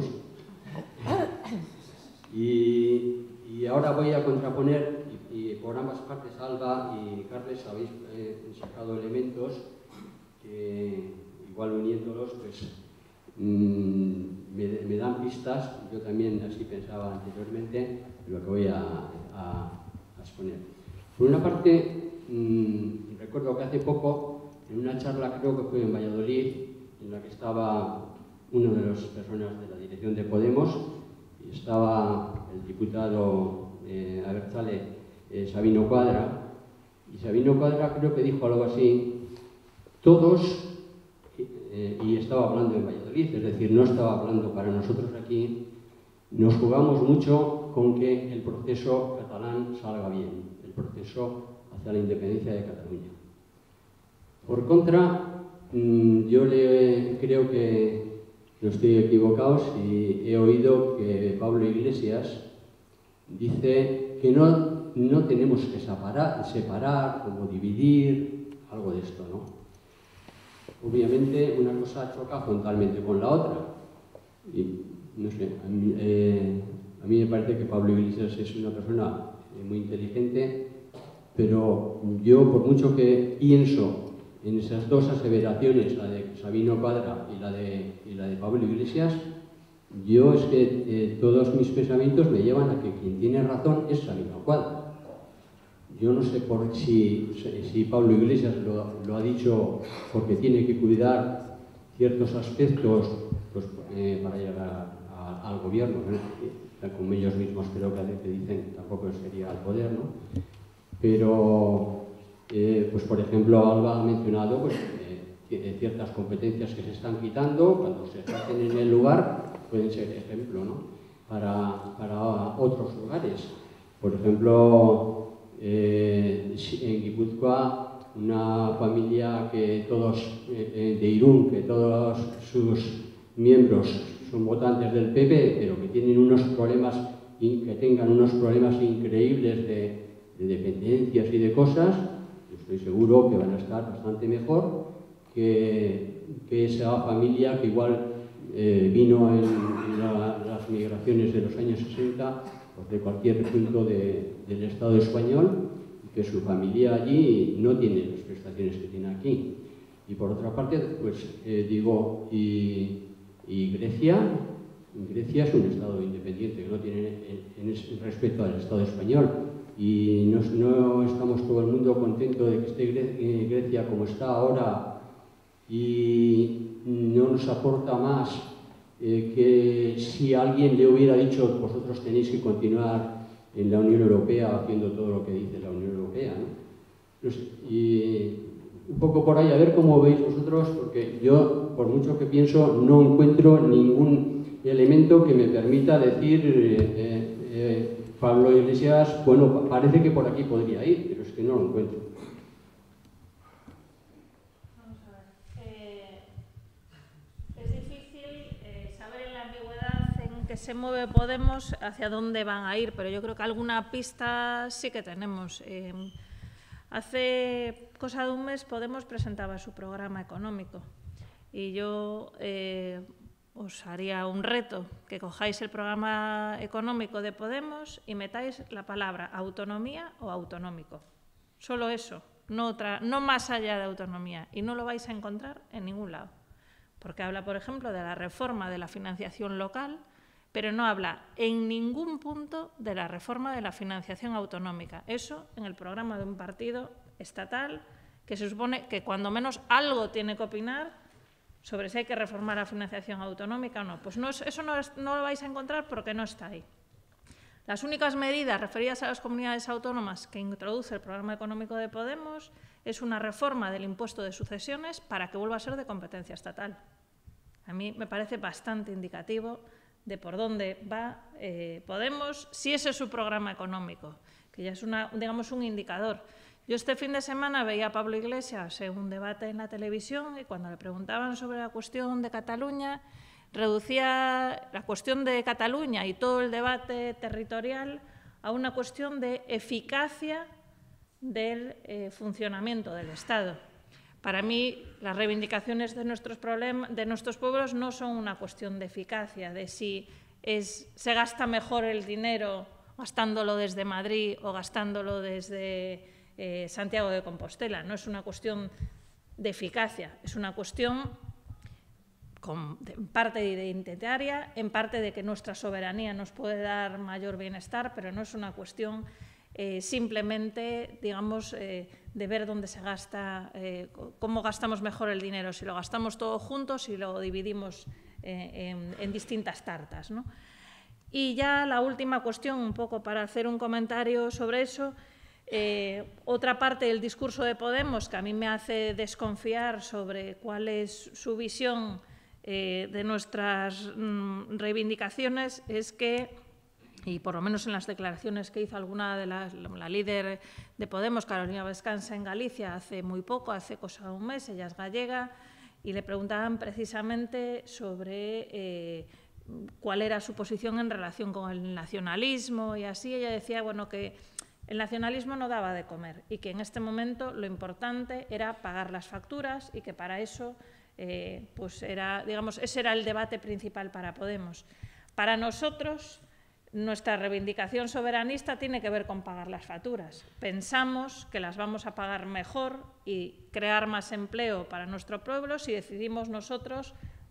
Y ahora voy a contraponer, y por ambas partes, Alba y Carles, habéis sacado elementos que, igual uniéndolos, pues me dan pistas. Yo también así pensaba anteriormente, lo que voy a exponer. Por una parte, recuerdo que hace poco, en una charla, creo que fue en Valladolid, en la que estaba una de las personas de la dirección de Podemos, y estaba el diputado abertzale Sabino Cuadra, y Sabino Cuadra creo que dijo algo así: todos, y estaba hablando en Valladolid, es decir, no estaba hablando para nosotros aquí, nos jugamos mucho con que el proceso catalán salga bien, el proceso hacia la independencia de Cataluña. Por contra, yo creo que no estoy equivocado si he oído que Pablo Iglesias dice que no tenemos que separar, como dividir, algo de esto, ¿no? Obviamente una cosa choca frontalmente con la otra. Y, no sé, a mí me parece que Pablo Iglesias es una persona muy inteligente, pero yo, por mucho que pienso en esas dos aseveraciones, la de Sabino Cuadra y la de Pablo Iglesias, yo es que todos mis pensamientos me llevan a que quien tiene razón es Sabino Cuadra. Yo no sé si Pablo Iglesias lo ha dicho porque tiene que cuidar ciertos aspectos pues, para llegar al gobierno, ¿no? Como ellos mismos creo que dicen, tampoco sería al poder, ¿no? Pero, pues por ejemplo, Alba ha mencionado pues, ciertas competencias que se están quitando, cuando se hacen en el lugar, pueden ser ejemplo, ¿no? Para otros lugares. Por ejemplo, en Guipúzcoa, una familia que todos, de Irún, que todos sus miembros son votantes del PP, pero que tienen unos problemas, que tengan unos problemas increíbles de dependencias y de cosas, estoy seguro que van a estar bastante mejor que esa familia que igual vino en las migraciones de los años 60 pues de cualquier punto del Estado español, y que su familia allí no tiene las prestaciones que tiene aquí. Y por otra parte, pues digo, y Grecia es un Estado independiente que no tiene respecto al Estado español. Y no estamos todo el mundo contento de que esté Grecia como está ahora y no nos aporta más que si alguien le hubiera dicho vosotros tenéis que continuar en la Unión Europea haciendo todo lo que dice la Unión Europea, ¿no? Y un poco por ahí, a ver cómo veis vosotros, porque yo, por mucho que pienso, no encuentro ningún elemento que me permita decir Pablo Iglesias, bueno, parece que por aquí podría ir, pero es que no lo encuentro. Vamos a ver. Es difícil saber en la ambigüedad en que se mueve Podemos hacia dónde van a ir, pero yo creo que alguna pista sí que tenemos. Hace cosa de un mes Podemos presentaba su programa económico y yo os haría un reto, que cojáis el programa económico de Podemos y metáis la palabra autonomía o autonómico. Solo eso, no más allá de autonomía, y no lo vais a encontrar en ningún lado. Porque habla, por ejemplo, de la reforma de la financiación local, pero no habla en ningún punto de la reforma de la financiación autonómica. Eso en el programa de un partido estatal que se supone que cuando menos algo tiene que opinar sobre si hay que reformar la financiación autonómica o no. Pues eso no lo vais a encontrar porque no está ahí. Las únicas medidas referidas a las comunidades autónomas que introduce el programa económico de Podemos es una reforma del impuesto de sucesiones para que vuelva a ser de competencia estatal. A mí me parece bastante indicativo de por dónde va Podemos, si ese es su programa económico, que ya es digamos un indicador. Yo este fin de semana veía a Pablo Iglesias en un debate en la televisión y cuando le preguntaban sobre la cuestión de Cataluña, reducía la cuestión de Cataluña y todo el debate territorial a una cuestión de eficacia del funcionamiento del Estado. Para mí, las reivindicaciones de nuestros pueblos no son una cuestión de eficacia, de si se gasta mejor el dinero gastándolo desde Madrid o gastándolo desde Santiago de Compostela. No es una cuestión de eficacia, es una cuestión en parte identitaria, en parte de que nuestra soberanía nos puede dar mayor bienestar, pero no es una cuestión simplemente, digamos, de ver dónde se gasta, cómo gastamos mejor el dinero, si lo gastamos todo juntos, si lo dividimos en distintas tartas, ¿no? Y ya la última cuestión, un poco para hacer un comentario sobre eso, otra parte del discurso de Podemos que a mí me hace desconfiar sobre cuál es su visión de nuestras reivindicaciones es que, y por lo menos en las declaraciones que hizo alguna de la líder de Podemos, Carolina Vescanza, en Galicia hace muy poco, hace cosa de un mes, ella es gallega, y le preguntaban precisamente sobre cuál era su posición en relación con el nacionalismo y así. Ella decía, bueno, que el nacionalismo no daba de comer y que en este momento lo importante era pagar las facturas y que para eso pues era, digamos, ese era el debate principal para Podemos. Para nosotros, nuestra reivindicación soberanista tiene que ver con pagar las facturas. Pensamos que las vamos a pagar mejor y crear más empleo para nuestro pueblo si decidimos nosotros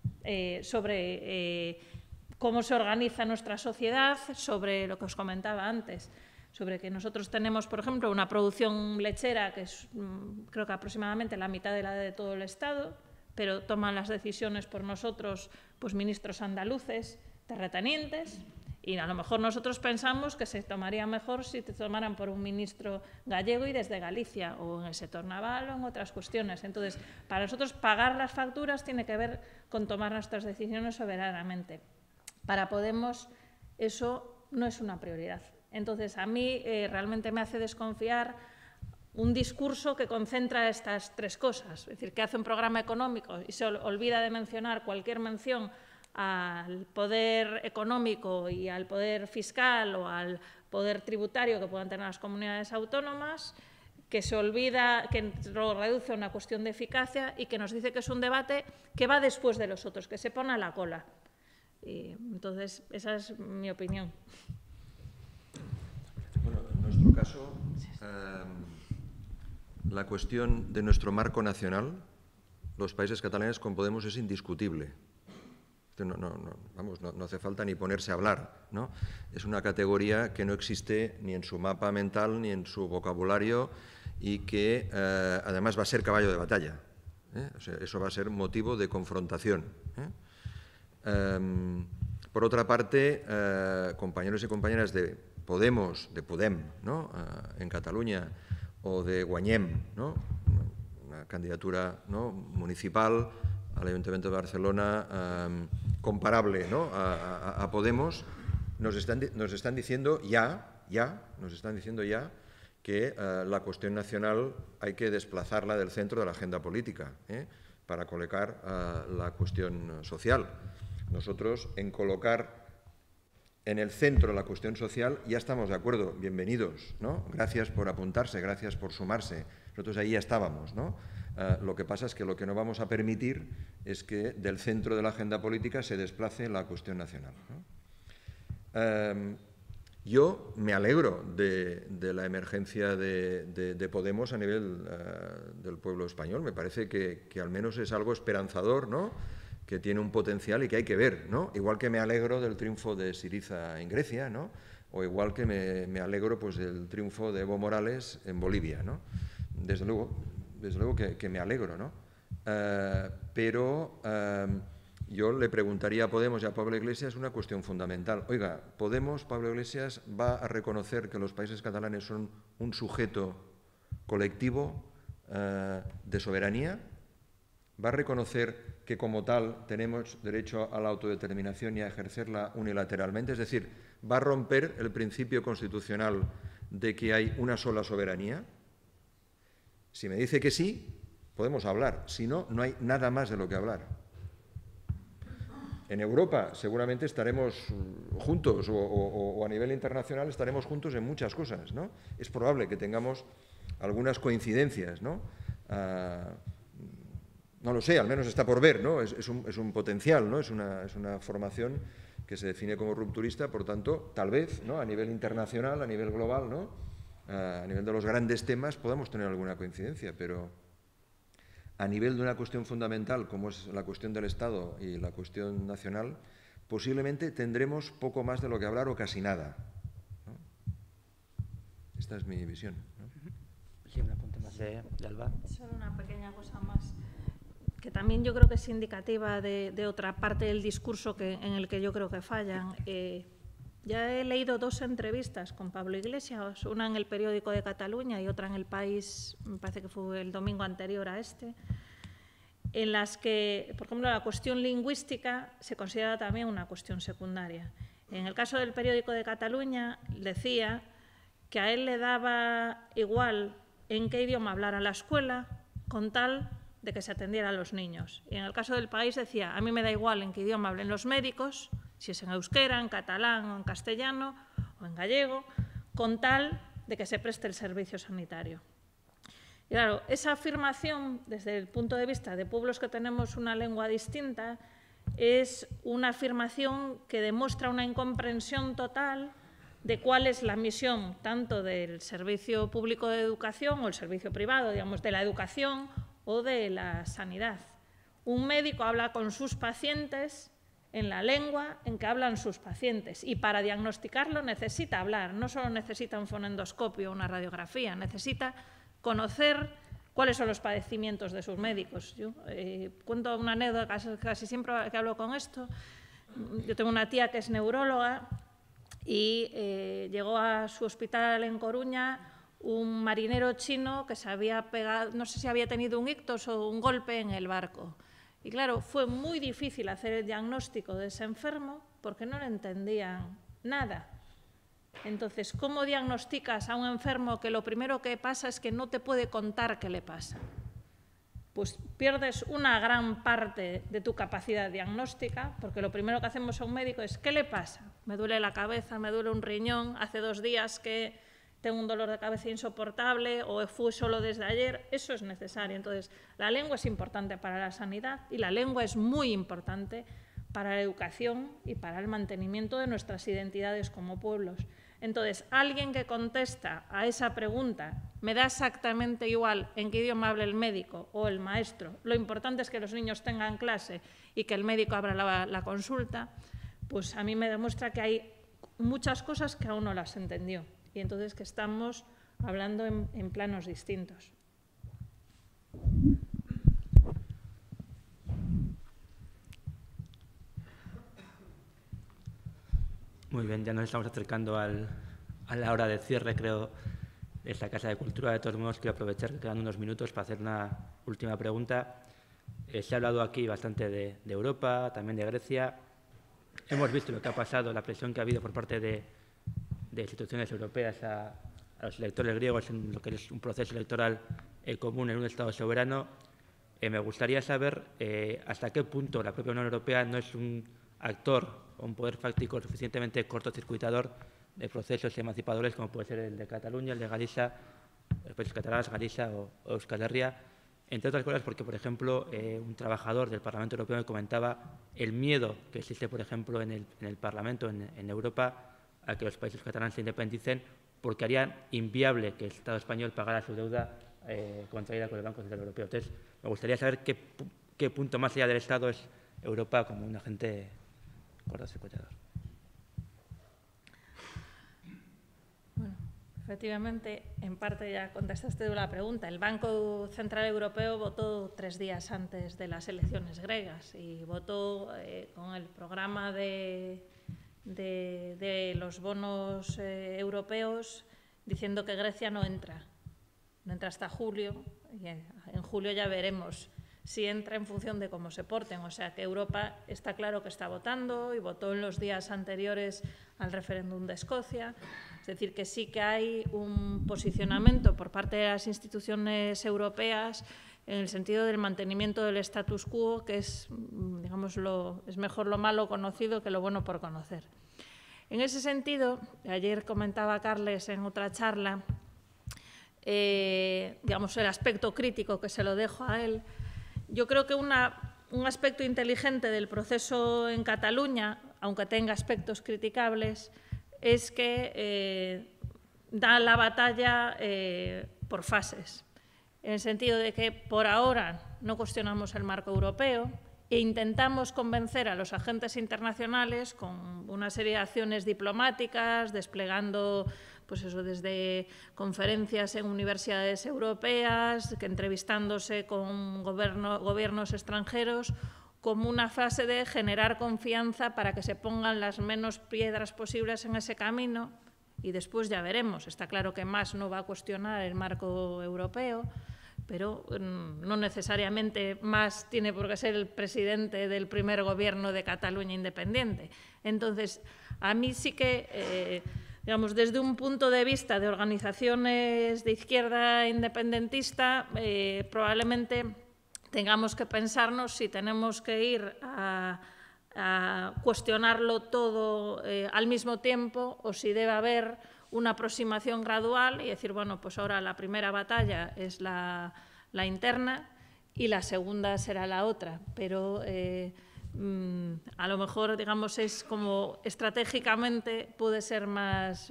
sobre cómo se organiza nuestra sociedad, sobre lo que os comentaba antes, sobre que nosotros tenemos, por ejemplo, una producción lechera que es, creo que aproximadamente la mitad de la de todo el Estado, pero toman las decisiones por nosotros pues ministros andaluces, terratenientes, y a lo mejor nosotros pensamos que se tomaría mejor si te tomaran por un ministro gallego y desde Galicia, o en el sector naval o en otras cuestiones. Entonces, para nosotros pagar las facturas tiene que ver con tomar nuestras decisiones soberanamente. Para Podemos eso no es una prioridad. Entonces, a mí realmente me hace desconfiar un discurso que concentra estas tres cosas, es decir, que hace un programa económico y se olvida de mencionar cualquier mención al poder económico y al poder fiscal o al poder tributario que puedan tener las comunidades autónomas, que se olvida, que lo reduce a una cuestión de eficacia y que nos dice que es un debate que va después de los otros, que se pone a la cola. Y entonces, esa es mi opinión. Bueno, en nuestro caso, la cuestión de nuestro marco nacional, los países catalanes con Podemos es indiscutible. No hace falta ni ponerse a hablar, ¿no? Es una categoría que no existe ni en su mapa mental ni en su vocabulario y que además va a ser caballo de batalla. O sea, eso va a ser motivo de confrontación. Por otra parte, compañeros y compañeras de Podemos, de Podem, ¿no? En Cataluña, o de Guanyem, ¿no? Una candidatura, ¿no?, municipal al Ayuntamiento de Barcelona comparable, ¿no?, a Podemos, nos están diciendo ya que la cuestión nacional hay que desplazarla del centro de la agenda política para colocar la cuestión social. Nosotros, en colocar en el centro la cuestión social, ya estamos de acuerdo, bienvenidos, ¿no? Gracias por apuntarse, gracias por sumarse. Nosotros ahí ya estábamos, ¿no? Lo que pasa es que lo que no vamos a permitir es que del centro de la agenda política se desplace la cuestión nacional, ¿no? Yo me alegro de la emergencia de Podemos a nivel del pueblo español. Me parece que al menos es algo esperanzador, ¿no?, que tiene un potencial y que hay que ver, ¿no? Igual que me alegro del triunfo de Syriza en Grecia, ¿no?, o igual que me alegro pues del triunfo de Evo Morales en Bolivia, ¿no? Desde luego que me alegro, ¿no? Pero yo le preguntaría a Podemos y a Pablo Iglesias una cuestión fundamental. Oiga, ¿Podemos, Pablo Iglesias, va a reconocer que los países catalanes son un sujeto colectivo de soberanía? ¿Va a reconocer que como tal tenemos derecho a la autodeterminación y a ejercerla unilateralmente? Es decir, ¿va a romper el principio constitucional de que hay una sola soberanía? Si me dice que sí, podemos hablar. Si no, no hay nada más de lo que hablar. En Europa seguramente estaremos juntos o a nivel internacional estaremos juntos en muchas cosas, ¿no? Es probable que tengamos algunas coincidencias, ¿no? No lo sé, al menos está por ver, ¿no? Es un potencial, ¿no? Es una formación que se define como rupturista, por tanto, tal vez, ¿no?, a nivel internacional, a nivel global, ¿no?, a nivel de los grandes temas podamos tener alguna coincidencia, pero a nivel de una cuestión fundamental como es la cuestión del Estado y la cuestión nacional, posiblemente tendremos poco más de lo que hablar o casi nada, ¿no? Esta es mi visión, ¿no? Sí, un apunte más de Alba. Solo una pequeña cosa más, que también yo creo que es indicativa de otra parte del discurso en el que yo creo que fallan. Ya he leído 2 entrevistas con Pablo Iglesias, una en el periódico de Cataluña y otra en El País, me parece que fue el domingo anterior a este, en las que, por ejemplo, la cuestión lingüística se considera también una cuestión secundaria. En el caso del periódico de Cataluña decía que a él le daba igual en qué idioma hablara la escuela con tal de que se atendiera a los niños. Y en el caso del País decía, a mí me da igual en qué idioma hablen los médicos, si es en euskera, en catalán o en castellano o en gallego, con tal de que se preste el servicio sanitario. Y claro, esa afirmación, desde el punto de vista de pueblos que tenemos una lengua distinta, es una afirmación que demuestra una incomprensión total de cuál es la misión tanto del servicio público de educación o el servicio privado, digamos, de la educación o de la sanidad. Un médico habla con sus pacientes en la lengua en que hablan sus pacientes y para diagnosticarlo necesita hablar, no solo necesita un fonendoscopio o una radiografía, necesita conocer cuáles son los padecimientos de sus médicos. Yo cuento una anécdota casi siempre que hablo con esto. Yo tengo una tía que es neuróloga y llegó a su hospital en Coruña un marinero chino que se había pegado, no sé si había tenido un ictus o un golpe en el barco. Y claro, fue muy difícil hacer el diagnóstico de ese enfermo porque no le entendían nada. Entonces, ¿cómo diagnosticas a un enfermo que lo primero que pasa es que no te puede contar qué le pasa? Pues pierdes una gran parte de tu capacidad diagnóstica, porque lo primero que hacemos a un médico es ¿qué le pasa? Me duele la cabeza, me duele un riñón, hace 2 días que tengo un dolor de cabeza insoportable o fue solo desde ayer. Eso es necesario. Entonces, la lengua es importante para la sanidad y la lengua es muy importante para la educación y para el mantenimiento de nuestras identidades como pueblos. Entonces, alguien que contesta a esa pregunta, me da exactamente igual en qué idioma hable el médico o el maestro, lo importante es que los niños tengan clase y que el médico abra la consulta, pues a mí me demuestra que hay muchas cosas que aún no las entendió y entonces que estamos hablando en planos distintos. Muy bien, ya nos estamos acercando a la hora de cierre, creo, de esta Casa de Cultura. De todos modos, quiero aprovechar que quedan unos minutos para hacer una última pregunta. Se ha hablado aquí bastante de Europa, también de Grecia. Hemos visto lo que ha pasado, la presión que ha habido por parte de instituciones europeas a los electores griegos en lo que es un proceso electoral común en un Estado soberano. Me gustaría saber hasta qué punto la propia Unión Europea no es un actor o un poder fáctico suficientemente cortocircuitador de procesos emancipadores como puede ser el de Cataluña, el de Galicia, los países catalanes, Galicia o Euskal Herria, entre otras cosas porque, por ejemplo, un trabajador del Parlamento Europeo me comentaba el miedo que existe, por ejemplo, en el Parlamento, en Europa, a que los países catalanes se independicen porque harían inviable que el Estado español pagara su deuda contraída con el Banco Central Europeo. Entonces, me gustaría saber qué punto más allá del Estado es Europa como un agente cortocircuitador. Bueno, efectivamente, en parte ya contestaste la pregunta. El Banco Central Europeo votó 3 días antes de las elecciones griegas y votó con el programa de los bonos europeos diciendo que Grecia no entra hasta julio y en julio ya veremos si entra en función de cómo se porten. O sea que Europa está claro que está votando y votó en los días anteriores al referéndum de Escocia. Es decir, que sí que hay un posicionamiento por parte de las instituciones europeas en el sentido del mantenimiento del status quo, que es, digamos, es mejor lo malo conocido que lo bueno por conocer. En ese sentido, ayer comentaba Carles en otra charla, digamos, el aspecto crítico que se lo dejo a él. Yo creo que un aspecto inteligente del proceso en Cataluña, aunque tenga aspectos criticables, es que da la batalla por fases, en el sentido de que por ahora no cuestionamos el marco europeo e intentamos convencer a los agentes internacionales con una serie de acciones diplomáticas, desplegando pues eso, desde conferencias en universidades europeas, entrevistándose con gobiernos extranjeros, como una fase de generar confianza para que se pongan las menos piedras posibles en ese camino, y después ya veremos. Está claro que Mas no va a cuestionar el marco europeo, pero no necesariamente Mas tiene por qué ser el presidente del primer gobierno de Cataluña independiente. Entonces, a mí sí que, digamos, desde un punto de vista de organizaciones de izquierda independentista, probablemente tengamos que pensarnos si tenemos que ir a cuestionarlo todo al mismo tiempo o si debe haber una aproximación gradual y decir, bueno, pues ahora la primera batalla es la interna y la segunda será la otra. Pero a lo mejor, digamos, es como estratégicamente puede ser más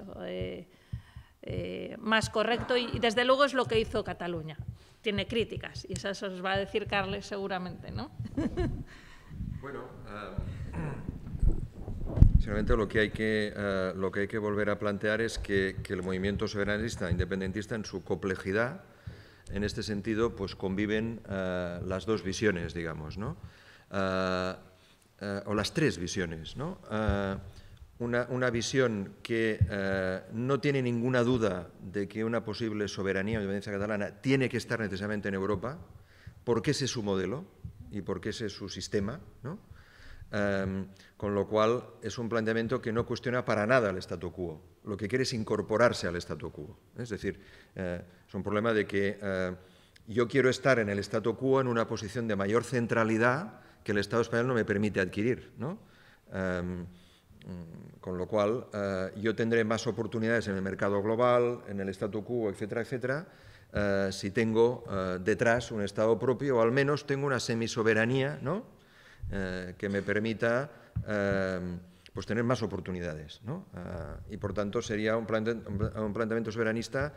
correcto y desde luego es lo que hizo Cataluña. Tiene críticas y esas os va a decir Carles seguramente, ¿no? Bueno, seguramente lo que hay que volver a plantear es que el movimiento soberanista independentista en su complejidad, en este sentido, pues conviven las dos visiones, digamos, ¿no? O las tres visiones, ¿no? Una visión que no tiene ninguna duda de que una posible soberanía o independencia catalana tiene que estar necesariamente en Europa, porque ese es su modelo y porque ese es su sistema, ¿no? Con lo cual es un planteamiento que no cuestiona para nada el statu quo, lo que quiere es incorporarse al statu quo. Es decir, es un problema de que yo quiero estar en el statu quo en una posición de mayor centralidad que el Estado español no me permite adquirir, ¿no? Con lo cual yo tendré más oportunidades en el mercado global, en el statu quo, etcétera, etcétera, si tengo detrás un Estado propio o al menos tengo una semisoberanía, ¿no? Que me permita pues tener más oportunidades, ¿no? Y por tanto sería un planteamiento soberanista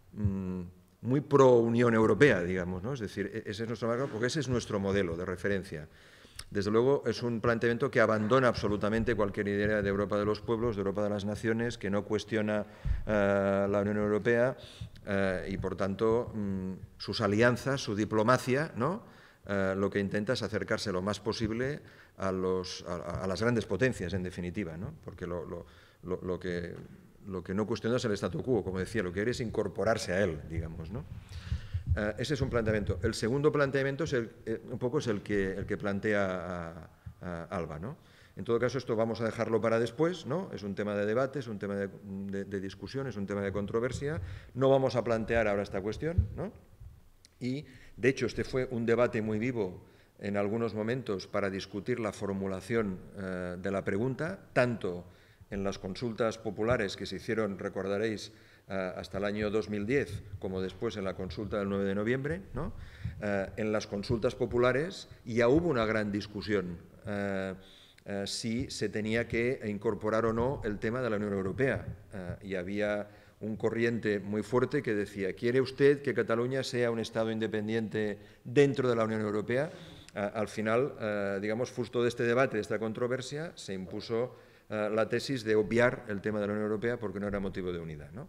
muy pro Unión Europea, digamos, ¿no? Es decir, ese es nuestro marco porque ese es nuestro modelo de referencia. Desde luego es un planteamiento que abandona absolutamente cualquier idea de Europa de los pueblos, de Europa de las naciones, que no cuestiona la Unión Europea y, por tanto, sus alianzas, su diplomacia, ¿no? Lo que intenta es acercarse lo más posible a las grandes potencias, en definitiva, ¿no? Porque lo que no cuestiona es el statu quo, como decía, lo que quiere es incorporarse a él, digamos, ¿no? Ese es un planteamiento. El segundo planteamiento es un poco es el que plantea Alba, ¿no? En todo caso, esto vamos a dejarlo para después, ¿no? Es un tema de debate, es un tema de discusión, es un tema de controversia. No vamos a plantear ahora esta cuestión, ¿no? Y, de hecho, este fue un debate muy vivo en algunos momentos para discutir la formulación de la pregunta, tanto en las consultas populares que se hicieron, recordaréis, hasta el año 2010, como después en la consulta del 9 de noviembre, ¿no? En las consultas populares ya hubo una gran discusión si se tenía que incorporar o no el tema de la Unión Europea. Y había un corriente muy fuerte que decía, ¿quiere usted que Cataluña sea un Estado independiente dentro de la Unión Europea? Al final, digamos, fruto de este debate, de esta controversia, se impuso la tesis de obviar el tema de la Unión Europea porque no era motivo de unidad, ¿no?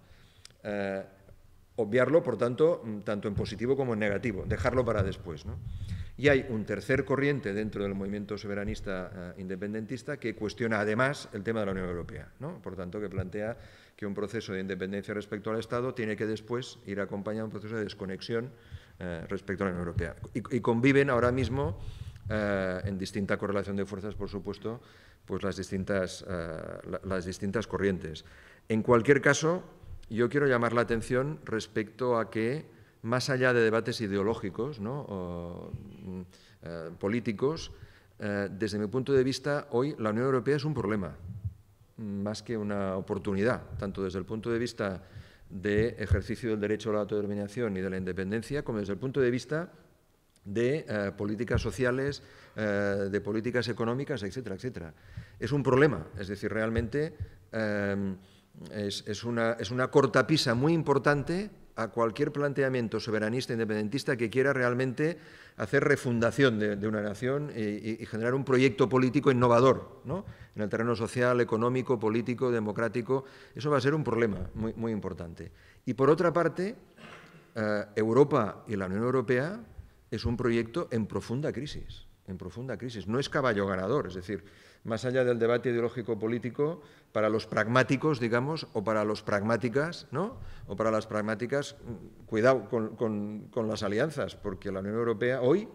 Obviarlo, por tanto, tanto en positivo como en negativo, dejarlo para después, ¿no? Y hay un tercer corriente dentro del movimiento soberanista independentista que cuestiona además el tema de la Unión Europea, ¿no? Por tanto, que plantea que un proceso de independencia respecto al Estado tiene que después ir acompañado de un proceso de desconexión respecto a la Unión Europea. Y conviven ahora mismo, en distinta correlación de fuerzas, por supuesto, pues las distintas corrientes. En cualquier caso, yo quiero llamar la atención respecto a que, más allá de debates ideológicos, ¿no? Políticos, desde mi punto de vista, hoy la Unión Europea es un problema, más que una oportunidad, tanto desde el punto de vista de ejercicio del derecho a la autodeterminación y de la independencia, como desde el punto de vista de políticas sociales, de políticas económicas, etcétera, etcétera. Es un problema, es decir, realmente es una cortapisa muy importante a cualquier planteamiento soberanista independentista que quiera realmente hacer refundación de una nación y generar un proyecto político innovador, ¿no? En el terreno social, económico, político, democrático. Eso va a ser un problema muy, muy importante. Y por otra parte, Europa y la Unión Europea es un proyecto en profunda crisis. No es caballo ganador, es decir, más allá del debate ideológico político, para los pragmáticos, digamos, o para los pragmáticas, ¿no? O para las pragmáticas, cuidado con las alianzas, porque la Unión Europea hoy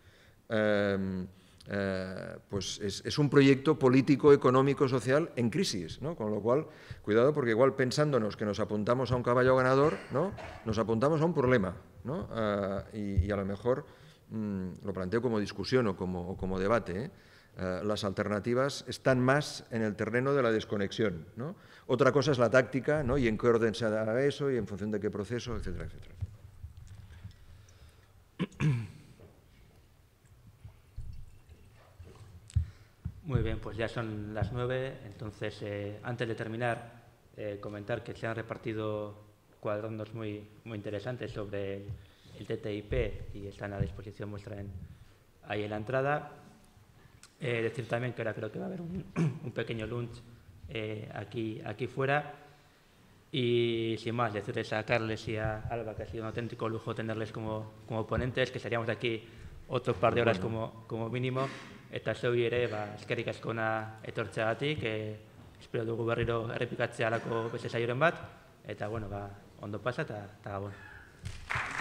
pues es un proyecto político, económico, social en crisis, ¿no? Con lo cual, cuidado, porque igual pensándonos que nos apuntamos a un caballo ganador, ¿no? Nos apuntamos a un problema, ¿no? Y a lo mejor lo planteo como discusión o como debate, las alternativas están más en el terreno de la desconexión, ¿no? Otra cosa es la táctica, ¿no? Y en qué orden se haga eso y en función de qué proceso, etcétera, etcétera. Muy bien, pues ya son las 9, entonces antes de terminar, comentar que se han repartido cuadernos muy interesantes sobre el TTIP y están a disposición vuestra ahí en la entrada. Decir también que ahora creo que va a haber un pequeño lunch aquí fuera. Y sin más, decirles a Carles y a Alba que ha sido un auténtico lujo tenerles como ponentes, que estaríamos aquí otro par de horas como mínimo. Eta zeu ere, eskerrik asko hona etortzeagatik, espero dugu berriro errepikatzea halako beste saioren bat, eta bueno, ondo pasa eta gabon.